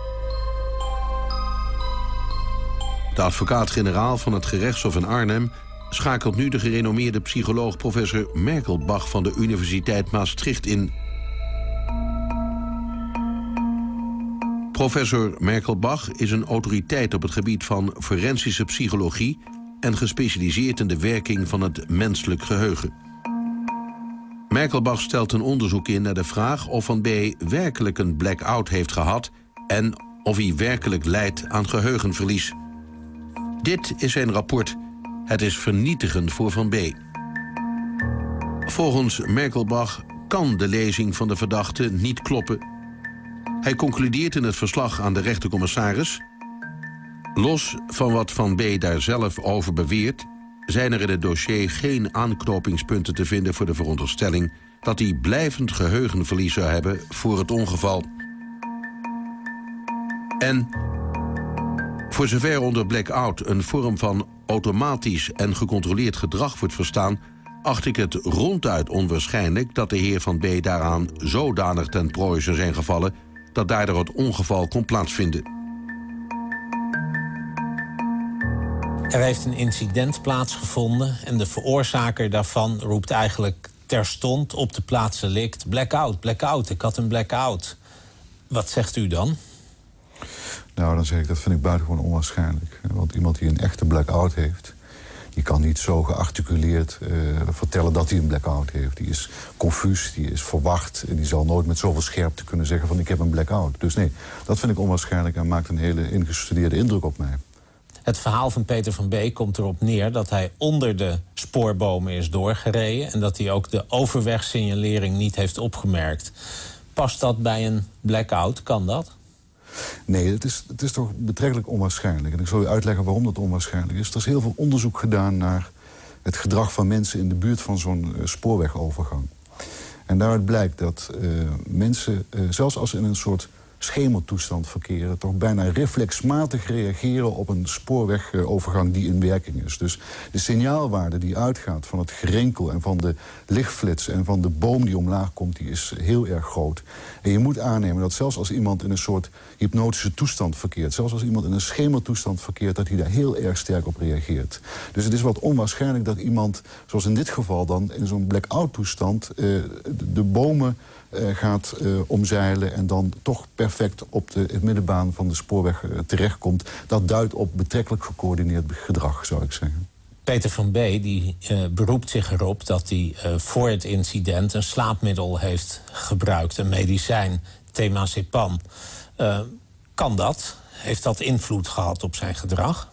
De advocaat-generaal van het gerechtshof in Arnhem schakelt nu de gerenommeerde psycholoog professor Merkelbach van de Universiteit Maastricht in. Professor Merkelbach is een autoriteit op het gebied van forensische psychologie en gespecialiseerd in de werking van het menselijk geheugen. Merkelbach stelt een onderzoek in naar de vraag of Van B. werkelijk een blackout heeft gehad en of hij werkelijk lijdt aan geheugenverlies. Dit is zijn rapport. Het is vernietigend voor Van B. Volgens Merkelbach kan de lezing van de verdachte niet kloppen. Hij concludeert in het verslag aan de rechtercommissaris: los van wat Van B. daar zelf over beweert, zijn er in het dossier geen aanknopingspunten te vinden voor de veronderstelling dat hij blijvend geheugenverlies zou hebben voor het ongeval. En voor zover onder blackout een vorm van automatisch en gecontroleerd gedrag wordt verstaan, acht ik het ronduit onwaarschijnlijk dat de heer Van B. daaraan zodanig ten prooi zou zijn gevallen dat daardoor het ongeval kon plaatsvinden. Er heeft een incident plaatsgevonden en de veroorzaker daarvan roept eigenlijk terstond op de plaats delict: blackout, blackout, ik had een blackout. Wat zegt u dan? Nou, dan zeg ik, dat vind ik buitengewoon onwaarschijnlijk. Want iemand die een echte blackout heeft, die kan niet zo gearticuleerd uh, vertellen dat hij een blackout heeft. Die is confuus, die is verwacht en die zal nooit met zoveel scherpte kunnen zeggen van ik heb een blackout. Dus nee, dat vind ik onwaarschijnlijk en maakt een hele ingestudeerde indruk op mij. Het verhaal van Peter van B. komt erop neer dat hij onder de spoorbomen is doorgereden en dat hij ook de overwegsignalering niet heeft opgemerkt. Past dat bij een blackout? Kan dat? Nee, het is, het is toch betrekkelijk onwaarschijnlijk. En ik zal u uitleggen waarom dat onwaarschijnlijk is. Er is heel veel onderzoek gedaan naar het gedrag van mensen in de buurt van zo'n uh, spoorwegovergang. En daaruit blijkt dat uh, mensen, uh, zelfs als ze in een soort schemertoestand verkeren, toch bijna reflexmatig reageren op een spoorwegovergang die in werking is. Dus de signaalwaarde die uitgaat van het gerenkel en van de lichtflits en van de boom die omlaag komt, die is heel erg groot. En je moet aannemen dat zelfs als iemand in een soort hypnotische toestand verkeert, zelfs als iemand in een schemertoestand verkeert, dat hij daar heel erg sterk op reageert. Dus het is wat onwaarschijnlijk dat iemand, zoals in dit geval dan, in zo'n blackout toestand uh, de, de bomen uh, gaat uh, omzeilen en dan toch perfect op de het middenbaan van de spoorweg uh, terechtkomt. Dat duidt op betrekkelijk gecoördineerd gedrag, zou ik zeggen. Peter van B. die uh, beroept zich erop dat hij uh, voor het incident een slaapmiddel heeft gebruikt, een medicijn, temazepam. Uh, kan dat? Heeft dat invloed gehad op zijn gedrag?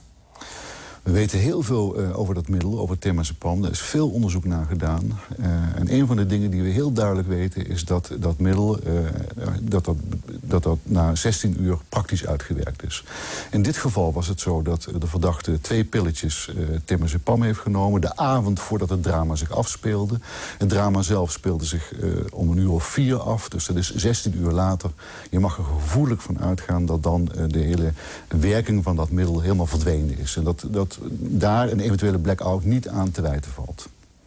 We weten heel veel uh, over dat middel, over temazepam. Er is veel onderzoek naar gedaan. Uh, en een van de dingen die we heel duidelijk weten is dat dat middel uh, dat dat, dat dat na zestien uur praktisch uitgewerkt is. In dit geval was het zo dat de verdachte twee pilletjes uh, temazepam heeft genomen de avond voordat het drama zich afspeelde. Het drama zelf speelde zich uh, om een uur of vier af, dus dat is zestien uur later. Je mag er gevoelig van uitgaan dat dan uh, de hele werking van dat middel helemaal verdwenen is. En dat, dat daar een eventuele blackout niet aan te wijten valt.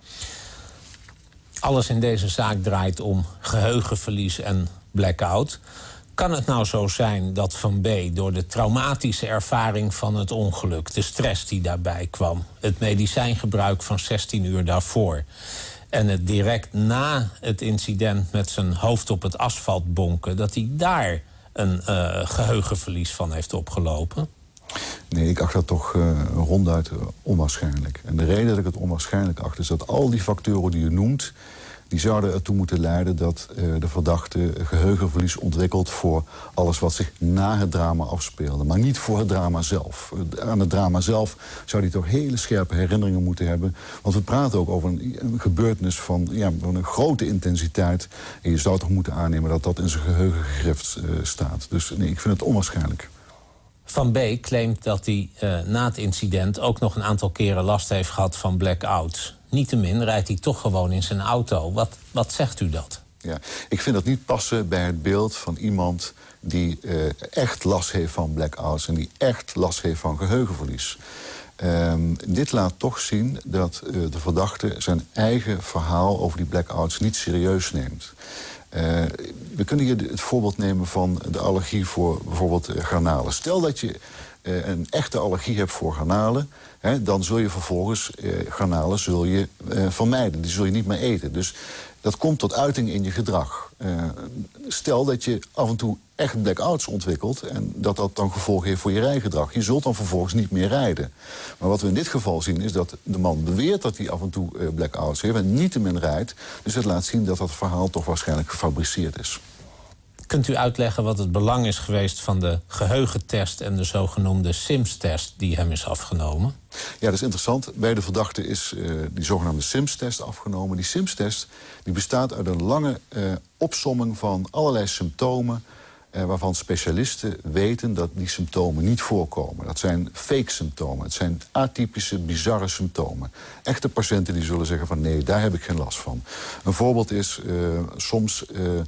Alles in deze zaak draait om geheugenverlies en blackout. Kan het nou zo zijn dat Van B. door de traumatische ervaring van het ongeluk, de stress die daarbij kwam, het medicijngebruik van zestien uur daarvoor en het direct na het incident met zijn hoofd op het asfalt bonken, dat hij daar een uh, geheugenverlies van heeft opgelopen? Nee, ik acht dat toch uh, ronduit uh, onwaarschijnlijk. En de reden dat ik het onwaarschijnlijk acht is dat al die factoren die u noemt, die zouden ertoe moeten leiden dat uh, de verdachte geheugenverlies ontwikkelt voor alles wat zich na het drama afspeelde. Maar niet voor het drama zelf. Aan het drama zelf zou hij toch hele scherpe herinneringen moeten hebben. Want we praten ook over een, een gebeurtenis van, ja, van een grote intensiteit. En je zou toch moeten aannemen dat dat in zijn geheugengegrift uh, staat. Dus nee, ik vind het onwaarschijnlijk. Van B. claimt dat hij uh, na het incident ook nog een aantal keren last heeft gehad van blackouts. Niettemin rijdt hij toch gewoon in zijn auto. Wat, wat zegt u dat? Ja, ik vind dat niet passen bij het beeld van iemand die uh, echt last heeft van blackouts en die echt last heeft van geheugenverlies. Um, dit laat toch zien dat uh, de verdachte zijn eigen verhaal over die blackouts niet serieus neemt. Uh, we kunnen hier het voorbeeld nemen van de allergie voor bijvoorbeeld uh, garnalen. Stel dat je uh, een echte allergie hebt voor garnalen, hè, dan zul je vervolgens uh, garnalen zul je, uh, vermijden. Die zul je niet meer eten. Dus dat komt tot uiting in je gedrag. Uh, stel dat je af en toe echt blackouts ontwikkelt en dat dat dan gevolgen heeft voor je rijgedrag. Je zult dan vervolgens niet meer rijden. Maar wat we in dit geval zien is dat de man beweert dat hij af en toe uh, blackouts heeft en niettemin rijdt. Dus het laat zien dat dat verhaal toch waarschijnlijk gefabriceerd is. Kunt u uitleggen wat het belang is geweest van de geheugentest en de zogenoemde Sims-test die hem is afgenomen? Ja, dat is interessant. Bij de verdachte is uh, die zogenaamde Sims-test afgenomen. Die Sims-test die bestaat uit een lange uh, opsomming van allerlei symptomen Uh, waarvan specialisten weten dat die symptomen niet voorkomen. Dat zijn fake symptomen. Het zijn atypische, bizarre symptomen. Echte patiënten die zullen zeggen van nee, daar heb ik geen last van. Een voorbeeld is uh, soms uh,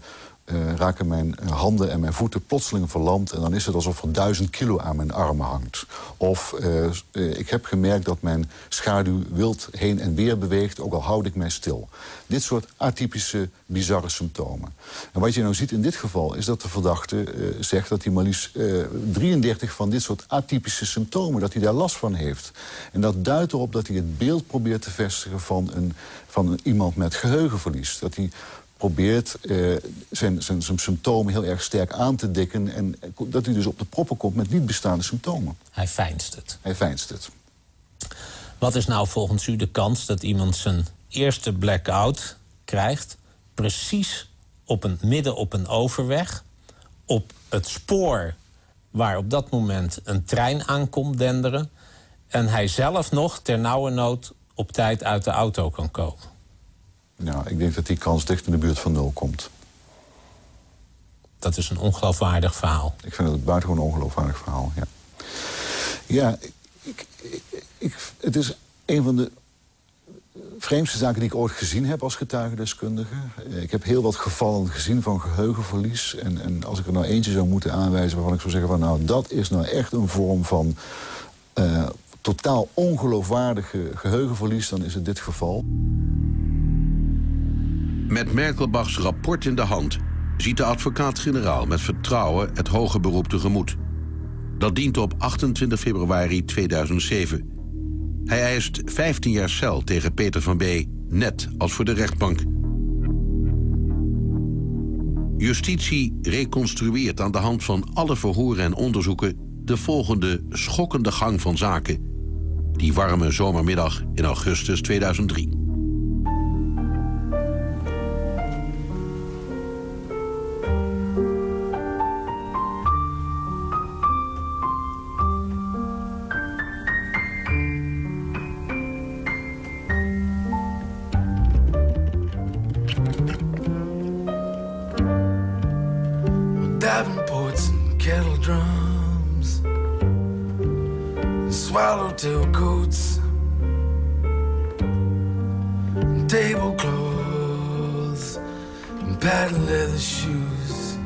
uh, raken mijn handen en mijn voeten plotseling verlamd. En dan is het alsof er duizend kilo aan mijn armen hangt. Of uh, uh, ik heb gemerkt dat mijn schaduw wild heen en weer beweegt, ook al houd ik mij stil. Dit soort atypische, bizarre symptomen. En wat je nou ziet in dit geval is dat de verdachte uh, zegt dat hij maar liefst uh, drieëndertig van dit soort atypische symptomen, dat hij daar last van heeft. En dat duidt erop dat hij het beeld probeert te vestigen van, een, van een, iemand met geheugenverlies. Dat hij probeert uh, zijn, zijn, zijn symptomen heel erg sterk aan te dikken en dat hij dus op de proppen komt met niet bestaande symptomen. Hij veinst het. Hij veinst het. Wat is nou volgens u de kans dat iemand zijn eerste blackout krijgt, precies op een, midden op een overweg, op het spoor waar op dat moment een trein aankomt denderen, en hij zelf nog ter nauwernood op tijd uit de auto kan komen? Nou, ik denk dat die kans dicht in de buurt van nul komt. Dat is een ongeloofwaardig verhaal. Ik vind het een buitengewoon ongeloofwaardig verhaal, ja. Ja, ik, ik, ik, het is een van de vreemdste zaken die ik ooit gezien heb als getuigendeskundige. Ik heb heel wat gevallen gezien van geheugenverlies. En, en als ik er nou eentje zou moeten aanwijzen waarvan ik zou zeggen van, nou, dat is nou echt een vorm van uh, totaal ongeloofwaardige geheugenverlies, dan is het dit geval. Met Merkelbachs rapport in de hand ziet de advocaat-generaal met vertrouwen het hoge beroep tegemoet. Dat dient op achtentwintig februari tweeduizend zeven. Hij eist vijftien jaar cel tegen Peter van B., net als voor de rechtbank. Justitie reconstrueert aan de hand van alle verhoren en onderzoeken de volgende schokkende gang van zaken die warme zomermiddag in augustus tweeduizend drie. Davenports and kettle drums, swallowtail coats, and tablecloths, and patent leather shoes,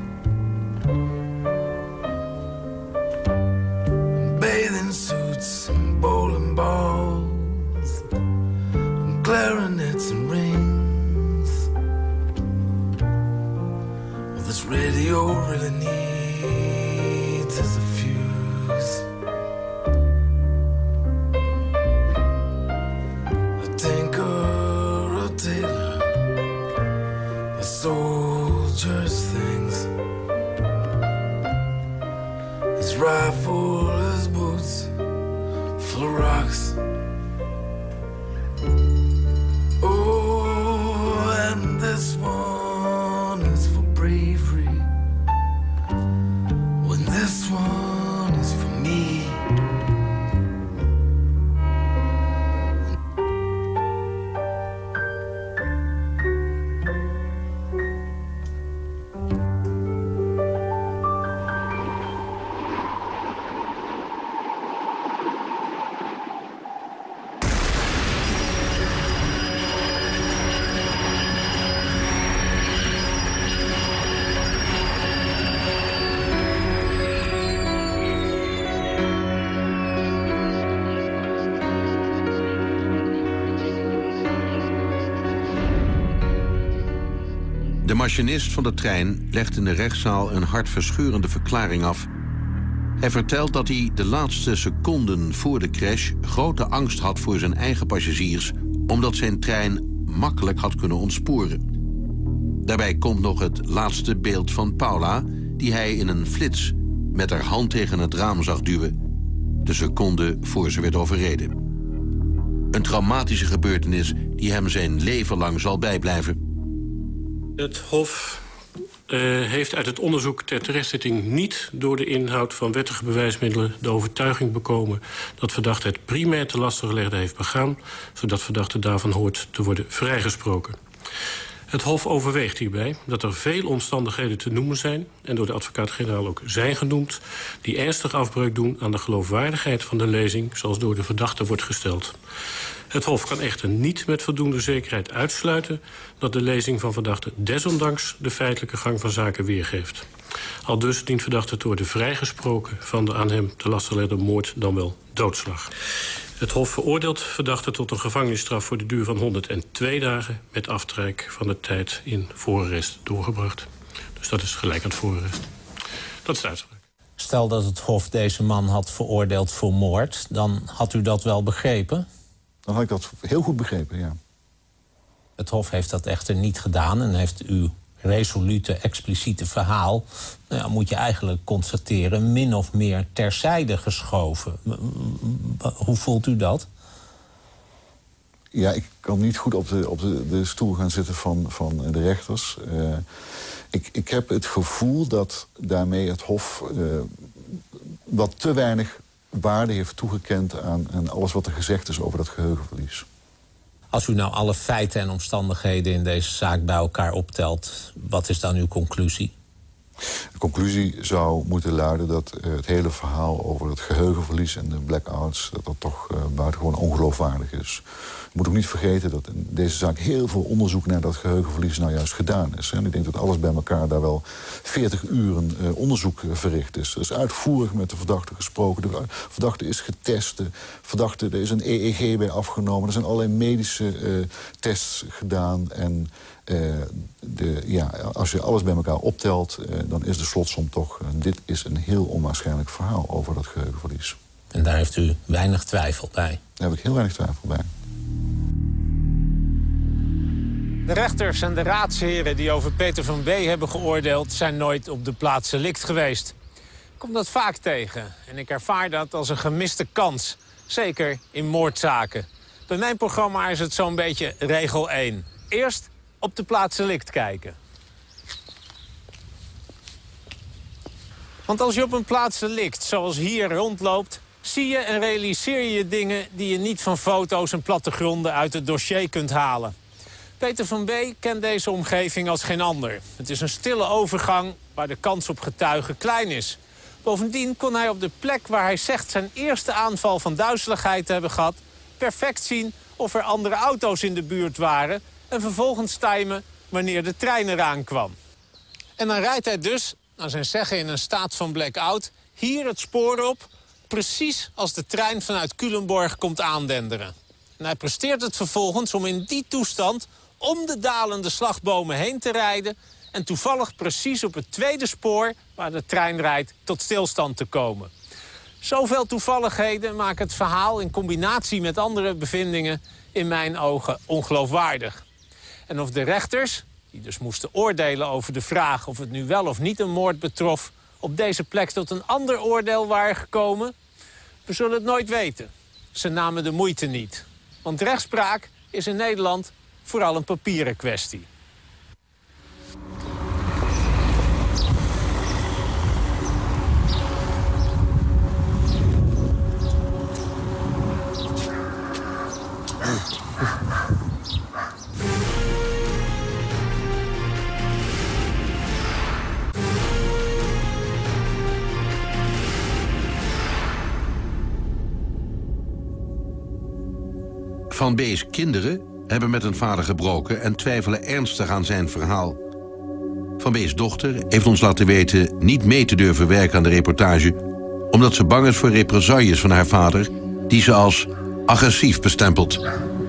and bathing suits, and bowling balls, and clarinets and rings. This radio really needs is a fuse. A tinker, a tailor, a soldier's things, his rifle, his boots, full of rocks. Oh, and this one is for bravery, when this one is for me. De machinist van de trein legt in de rechtszaal een hartverscheurende verklaring af. Hij vertelt dat hij de laatste seconden voor de crash grote angst had voor zijn eigen passagiers, omdat zijn trein makkelijk had kunnen ontsporen. Daarbij komt nog het laatste beeld van Paula, die hij in een flits met haar hand tegen het raam zag duwen, de seconde voor ze werd overreden. Een traumatische gebeurtenis die hem zijn leven lang zal bijblijven. Het Hof uh, heeft uit het onderzoek ter terechtzetting niet door de inhoud van wettige bewijsmiddelen de overtuiging bekomen dat verdachte het primair te lastiggelegde heeft begaan, zodat verdachte daarvan hoort te worden vrijgesproken. Het Hof overweegt hierbij dat er veel omstandigheden te noemen zijn, en door de advocaat-generaal ook zijn genoemd, die ernstig afbreuk doen aan de geloofwaardigheid van de lezing zoals door de verdachte wordt gesteld. Het Hof kan echter niet met voldoende zekerheid uitsluiten dat de lezing van verdachte desondanks de feitelijke gang van zaken weergeeft. Aldus dient verdachte te worden vrijgesproken van de aan hem te lasten gelegde moord, dan wel doodslag. Het Hof veroordeelt verdachte tot een gevangenisstraf voor de duur van honderdtwee dagen... met aftrek van de tijd in voorarrest doorgebracht. Dus dat is gelijk aan het voorarrest. Dat is de uitspraak. Stel dat het Hof deze man had veroordeeld voor moord, dan had u dat wel begrepen? Dan had ik dat heel goed begrepen, ja. Het Hof heeft dat echter niet gedaan en heeft uw resolute, expliciete verhaal, nou ja, moet je eigenlijk constateren, min of meer terzijde geschoven. Hoe voelt u dat? Ja, ik kan niet goed op de, op de, de stoel gaan zitten van, van de rechters. Uh, ik, ik heb het gevoel dat daarmee het Hof uh, wat te weinig waarde heeft toegekend aan, aan alles wat er gezegd is over dat geheugenverlies. Als u nou alle feiten en omstandigheden in deze zaak bij elkaar optelt, wat is dan uw conclusie? De conclusie zou moeten luiden dat uh, het hele verhaal over het geheugenverlies en de blackouts, dat dat toch uh, buitengewoon ongeloofwaardig is. Je moet ook niet vergeten dat in deze zaak heel veel onderzoek naar dat geheugenverlies nou juist gedaan is. En ik denk dat alles bij elkaar daar wel veertig uren uh, onderzoek uh, verricht is. Er is uitvoerig met de verdachte gesproken. De verdachte is getest. De verdachte, er is een E E G bij afgenomen. Er zijn allerlei medische uh, tests gedaan. En uh, de, ja, als je alles bij elkaar optelt, uh, dan is de slotsom toch, uh, dit is een heel onwaarschijnlijk verhaal over dat geheugenverlies. En daar heeft u weinig twijfel bij? Daar heb ik heel weinig twijfel bij. De rechters en de raadsheren die over Peter van B. hebben geoordeeld zijn nooit op de plaats delict geweest. Ik kom dat vaak tegen en ik ervaar dat als een gemiste kans. Zeker in moordzaken. Bij mijn programma is het zo'n beetje regel één. Eerst op de plaats delict kijken. Want als je op een plaats delict, zoals hier, rondloopt, zie je en realiseer je dingen die je niet van foto's en plattegronden uit het dossier kunt halen. Peter van B. kent deze omgeving als geen ander. Het is een stille overgang waar de kans op getuigen klein is. Bovendien kon hij op de plek waar hij zegt zijn eerste aanval van duizeligheid te hebben gehad, perfect zien of er andere auto's in de buurt waren en vervolgens timen wanneer de trein eraan kwam. En dan rijdt hij dus, naar zijn zeggen in een staat van blackout, hier het spoor op, precies als de trein vanuit Culemborg komt aandenderen. En hij presteert het vervolgens om in die toestand om de dalende slagbomen heen te rijden en toevallig precies op het tweede spoor waar de trein rijdt tot stilstand te komen. Zoveel toevalligheden maken het verhaal in combinatie met andere bevindingen in mijn ogen ongeloofwaardig. En of de rechters, die dus moesten oordelen over de vraag of het nu wel of niet een moord betrof, op deze plek tot een ander oordeel waren gekomen, we zullen het nooit weten. Ze namen de moeite niet. Want rechtspraak is in Nederland vooral een papieren kwestie. Van B's kinderen hebben met hun vader gebroken en twijfelen ernstig aan zijn verhaal. Van B's dochter heeft ons laten weten niet mee te durven werken aan de reportage, omdat ze bang is voor represailles van haar vader, die ze als agressief bestempelt.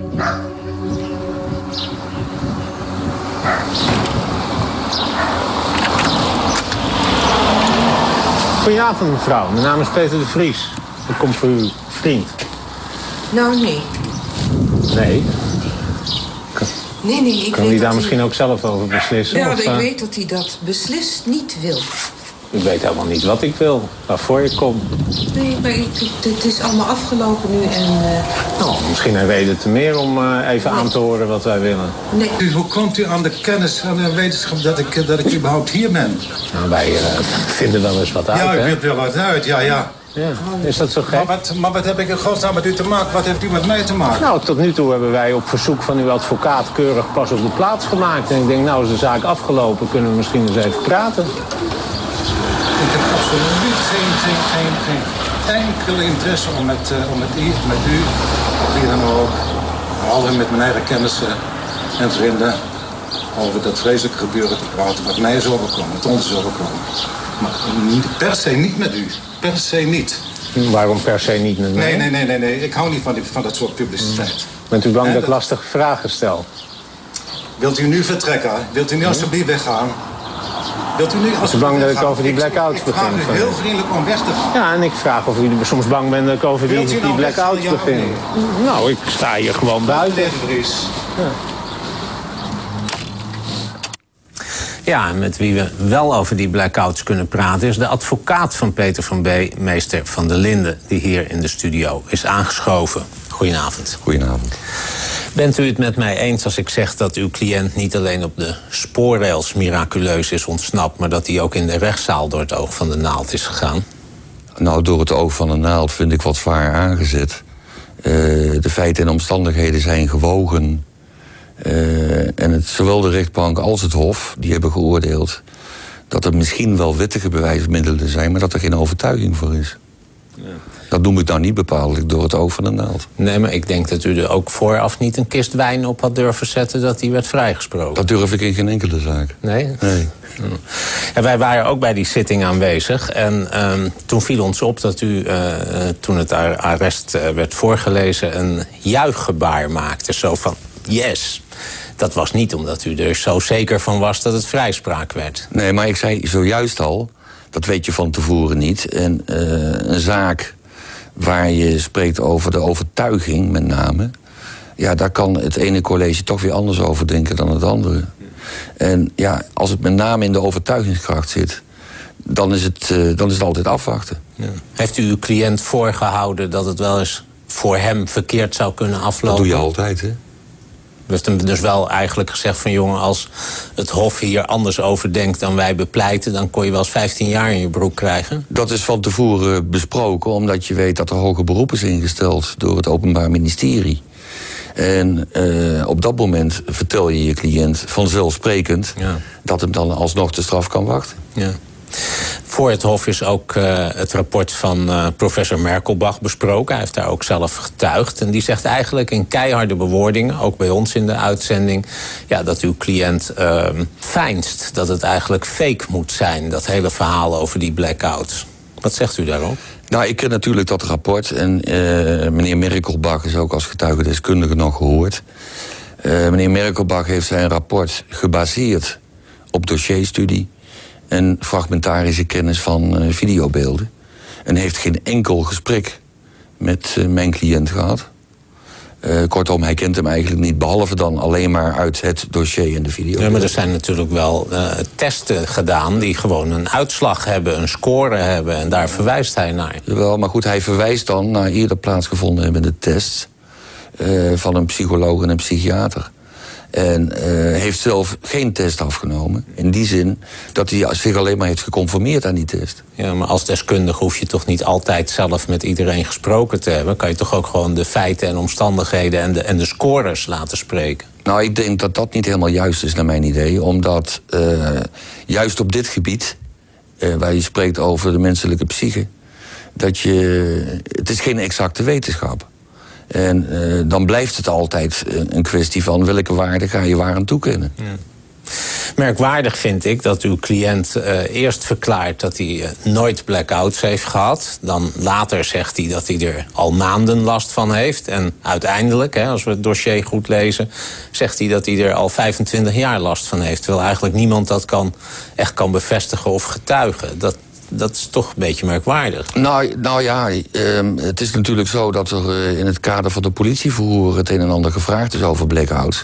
Goedenavond mevrouw, mijn naam is Peter de Vries. Ik kom voor uw vriend. Nou, nee. Nee? Nee, nee, ik kan weet hij daar dat misschien hij... ook zelf over beslissen? Ja, of, ik uh... weet dat hij dat beslist niet wil. Ik weet helemaal niet wat ik wil, waarvoor ik kom. Nee, maar ik, het is allemaal afgelopen nu en... Uh... Nou, misschien hij weet het te meer om uh, even nee. aan te horen wat wij willen. Nee. Hoe komt u aan de kennis en de wetenschap dat ik, dat ik überhaupt hier ben? Nou, wij uh, vinden wel eens wat uit, Ja, hè? u vindt wel wat uit, ja, ja. Ja, is dat zo gek? Maar wat, maar wat heb ik in godsnaam met u te maken? Wat heeft u met mij te maken? Nou, tot nu toe hebben wij op verzoek van uw advocaat keurig pas op de plaats gemaakt. En ik denk, nou is de zaak afgelopen, kunnen we misschien eens even praten. Ik heb absoluut geen, geen, geen, geen enkele interesse om met, uh, om met, u, met u, of wie dan ook, behalve met mijn eigen kennissen en vrienden over dat vreselijke gebeuren te praten wat mij is overkomen, wat ons is overkomen. Maar niet, per se niet met u. Per se niet. Waarom per se niet met mij? Nee, nee, nee, nee, nee. Ik hou niet van, die, van dat soort publiciteit. Mm. Bent u bang en dat ik dat... lastige vragen stel? Wilt u nu vertrekken? Wilt u nu alsjeblieft weggaan? Wilt u nu Bent u bang dat ik over die blackouts begin? Ik vraag u heel vriendelijk om weg te gaan. Ja, en ik vraag of u soms bang bent dat ik over die, die nou blackouts ja, begin. Nee? Nou, ik sta hier gewoon buiten. Vries. Ja. Ja, en met wie we wel over die blackouts kunnen praten is de advocaat van Peter van B, meester Van der Linden, die hier in de studio is aangeschoven. Goedenavond. Goedenavond. Bent u het met mij eens als ik zeg dat uw cliënt niet alleen op de spoorrails miraculeus is ontsnapt, maar dat hij ook in de rechtszaal door het oog van de naald is gegaan? Nou, door het oog van de naald vind ik wat zwaar aangezet. Uh, de feiten en omstandigheden zijn gewogen. Uh, en het, zowel de rechtbank als het hof, die hebben geoordeeld dat er misschien wel wettige bewijsmiddelen zijn, maar dat er geen overtuiging voor is. Ja. Dat noem ik nou niet bepaaldelijk door het oog van de naald. Nee, maar ik denk dat u er ook vooraf niet een kist wijn op had durven zetten dat die werd vrijgesproken. Dat durf ik in geen enkele zaak. Nee? Nee. En wij waren ook bij die zitting aanwezig. En um, toen viel ons op dat u, uh, toen het arrest uh, werd voorgelezen, een juichgebaar maakte. Zo van, yes. Dat was niet omdat u er zo zeker van was dat het vrijspraak werd. Nee, maar ik zei zojuist al, dat weet je van tevoren niet. En uh, een zaak waar je spreekt over de overtuiging met name, ja, daar kan het ene college toch weer anders over denken dan het andere. En ja, als het met name in de overtuigingskracht zit, dan is het, uh, dan is het altijd afwachten. Ja. Heeft u uw cliënt voorgehouden dat het wel eens voor hem verkeerd zou kunnen aflopen? Dat doe je altijd, hè? U heeft hem dus wel eigenlijk gezegd van, jongen, als het Hof hier anders over denkt dan wij bepleiten, dan kon je wel eens vijftien jaar in je broek krijgen? Dat is van tevoren besproken, omdat je weet dat er hoger beroep is ingesteld door het Openbaar Ministerie. En uh, op dat moment vertel je je cliënt vanzelfsprekend, ja, dat hem dan alsnog de straf kan wachten. Ja. Voor het Hof is ook uh, het rapport van uh, professor Merkelbach besproken. Hij heeft daar ook zelf getuigd. En die zegt eigenlijk in keiharde bewoordingen, ook bij ons in de uitzending, ja, dat uw cliënt uh, veinst. Dat het eigenlijk fake moet zijn, dat hele verhaal over die blackouts. Wat zegt u daarop? Nou, ik ken natuurlijk dat rapport. En uh, meneer Merkelbach is ook als getuigendeskundige nog gehoord. Uh, meneer Merkelbach heeft zijn rapport gebaseerd op dossierstudie en fragmentarische kennis van uh, videobeelden. En heeft geen enkel gesprek met uh, mijn cliënt gehad. Uh, kortom, hij kent hem eigenlijk niet, behalve dan alleen maar uit het dossier en de video. Ja, maar er zijn natuurlijk wel uh, testen gedaan die gewoon een uitslag hebben, een score hebben, en daar verwijst hij naar. Jawel, maar goed, hij verwijst dan naar eerder plaatsgevonden hebbende tests uh, van een psycholoog en een psychiater. En uh, heeft zelf geen test afgenomen. In die zin dat hij zich alleen maar heeft geconformeerd aan die test. Ja, maar als deskundige hoef je toch niet altijd zelf met iedereen gesproken te hebben? Kan je toch ook gewoon de feiten en omstandigheden en de, en de scores laten spreken? Nou, ik denk dat dat niet helemaal juist is naar mijn idee. Omdat uh, juist op dit gebied, uh, waar je spreekt over de menselijke psyche, dat je, het is geen exacte wetenschap. En uh, dan blijft het altijd een kwestie van welke waarde ga je waar aan toekennen. Ja. Merkwaardig vind ik dat uw cliënt uh, eerst verklaart dat hij uh, nooit blackouts heeft gehad. Dan later zegt hij dat hij er al maanden last van heeft. En uiteindelijk, hè, als we het dossier goed lezen, zegt hij dat hij er al vijfentwintig jaar last van heeft. Terwijl eigenlijk niemand dat kan, echt kan bevestigen of getuigen. Dat, Dat is toch een beetje merkwaardig. Nou, nou ja, uh, het is natuurlijk zo dat er uh, in het kader van de politieverhoor het een en ander gevraagd is over blackouts.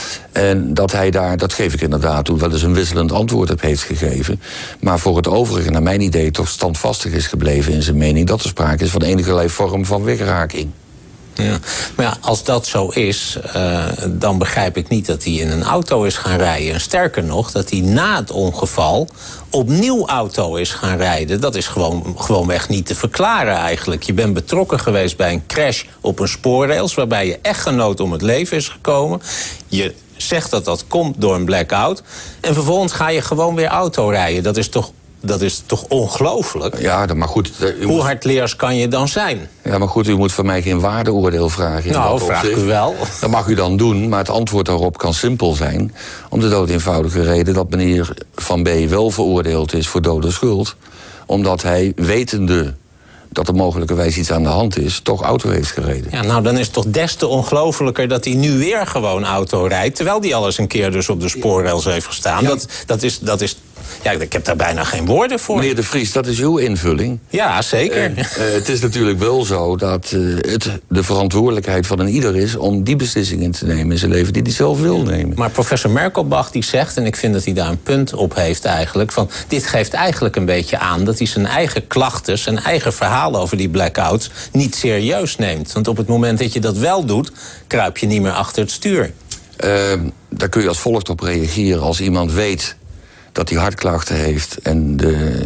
En dat hij daar, dat geef ik inderdaad toe, wel eens een wisselend antwoord op heeft gegeven. Maar voor het overige, naar mijn idee, toch standvastig is gebleven in zijn mening dat er sprake is van enige vorm van wegraking. Ja. Maar ja, als dat zo is, uh, dan begrijp ik niet dat hij in een auto is gaan rijden. En sterker nog, dat hij na het ongeval opnieuw auto is gaan rijden. Dat is gewoon, gewoonweg niet te verklaren eigenlijk. Je bent betrokken geweest bij een crash op een spoorrails, waarbij je echtgenoot om het leven is gekomen. Je zegt dat dat komt door een blackout. En vervolgens ga je gewoon weer auto rijden. Dat is toch Dat is toch ongelooflijk? Ja, maar goed... Hoe moet... hardleers kan je dan zijn? Ja, maar goed, u moet van mij geen waardeoordeel vragen. Nou, vraag u wel. Dat mag u dan doen, maar het antwoord daarop kan simpel zijn. Om de dood eenvoudige reden dat meneer Van B. wel veroordeeld is voor dood en schuld. Omdat hij, wetende dat er mogelijkerwijs iets aan de hand is, toch auto heeft gereden. Ja, nou, dan is het toch des te ongelofelijker dat hij nu weer gewoon auto rijdt, terwijl hij al eens een keer dus op de spoorrails heeft gestaan. Ja. Dat, dat is... Dat is Ja, ik heb daar bijna geen woorden voor. Meneer de Vries, dat is uw invulling. Ja, zeker. Uh, uh, het is natuurlijk wel zo dat uh, het de verantwoordelijkheid van een ieder is om die beslissingen te nemen in zijn leven die hij zelf wil nemen. Maar professor Merkelbach die zegt, en ik vind dat hij daar een punt op heeft eigenlijk, van dit geeft eigenlijk een beetje aan dat hij zijn eigen klachten, zijn eigen verhaal over die blackouts niet serieus neemt. Want op het moment dat je dat wel doet, kruip je niet meer achter het stuur. Uh, daar kun je als volgt op reageren. Als iemand weet dat hij hartklachten heeft en de,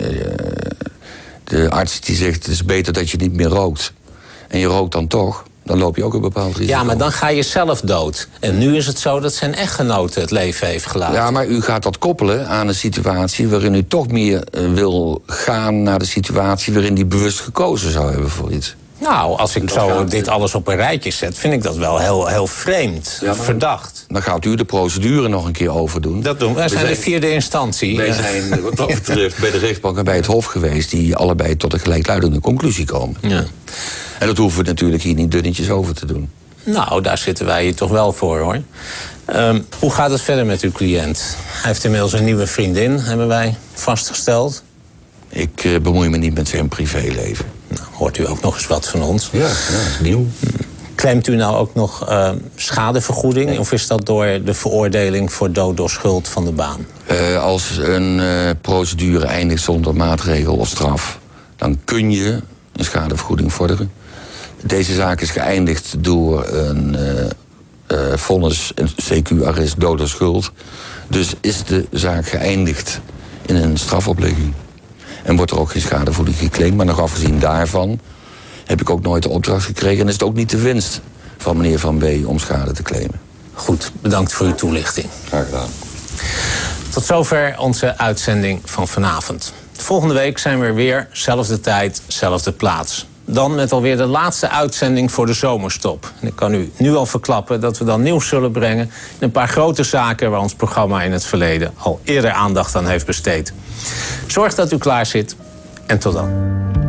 de arts die zegt het is beter dat je niet meer rookt en je rookt dan toch, dan loop je ook een bepaald risico. Ja, maar dan ga je zelf dood. En nu is het zo dat zijn echtgenote het leven heeft gelaten. Ja, maar u gaat dat koppelen aan een situatie waarin u toch meer uh, wil gaan naar de situatie waarin hij bewust gekozen zou hebben voor iets. Nou, als ik zo gaat, dit alles op een rijtje zet, vind ik dat wel heel, heel vreemd, ja, verdacht. Dan gaat u de procedure nog een keer overdoen. Dat doen we. Wij zijn de vierde instantie. Wij zijn wat dat betreft bij de rechtbank en bij het Hof geweest die allebei tot een gelijkluidende conclusie komen. Ja. En dat hoeven we natuurlijk hier niet dunnetjes over te doen. Nou, daar zitten wij hier toch wel voor, hoor. Um, hoe gaat het verder met uw cliënt? Hij heeft inmiddels een nieuwe vriendin, hebben wij vastgesteld. Ik uh, bemoei me niet met zijn privéleven. Nou, hoort u ook nog eens wat van ons? Ja, ja, dat is nieuw. Claimt u nou ook nog uh, schadevergoeding? Nee. Of is dat door de veroordeling voor dood door schuld van de baan? Uh, als een uh, procedure eindigt zonder maatregel of straf, dan kun je een schadevergoeding vorderen. Deze zaak is geëindigd door een uh, uh, vonnis, een C Q-arrest, dood door schuld. Dus is de zaak geëindigd in een strafoplegging. En wordt er ook geen schadevergoeding geclaimd. Maar nog afgezien daarvan heb ik ook nooit de opdracht gekregen. En is het ook niet de winst van meneer Van B. om schade te claimen. Goed, bedankt voor uw toelichting. Graag gedaan. Tot zover onze uitzending van vanavond. Volgende week zijn we er weer, zelfde tijd, zelfde plaats. Dan met alweer de laatste uitzending voor de zomerstop. En ik kan u nu al verklappen dat we dan nieuws zullen brengen in een paar grote zaken waar ons programma in het verleden al eerder aandacht aan heeft besteed. Zorg dat u klaar zit en tot dan.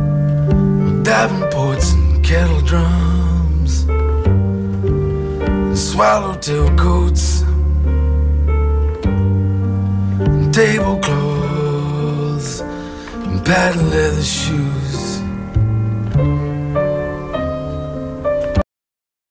Davenports and kettle drums, swallowtail coats, tablecloths and patent leather shoes.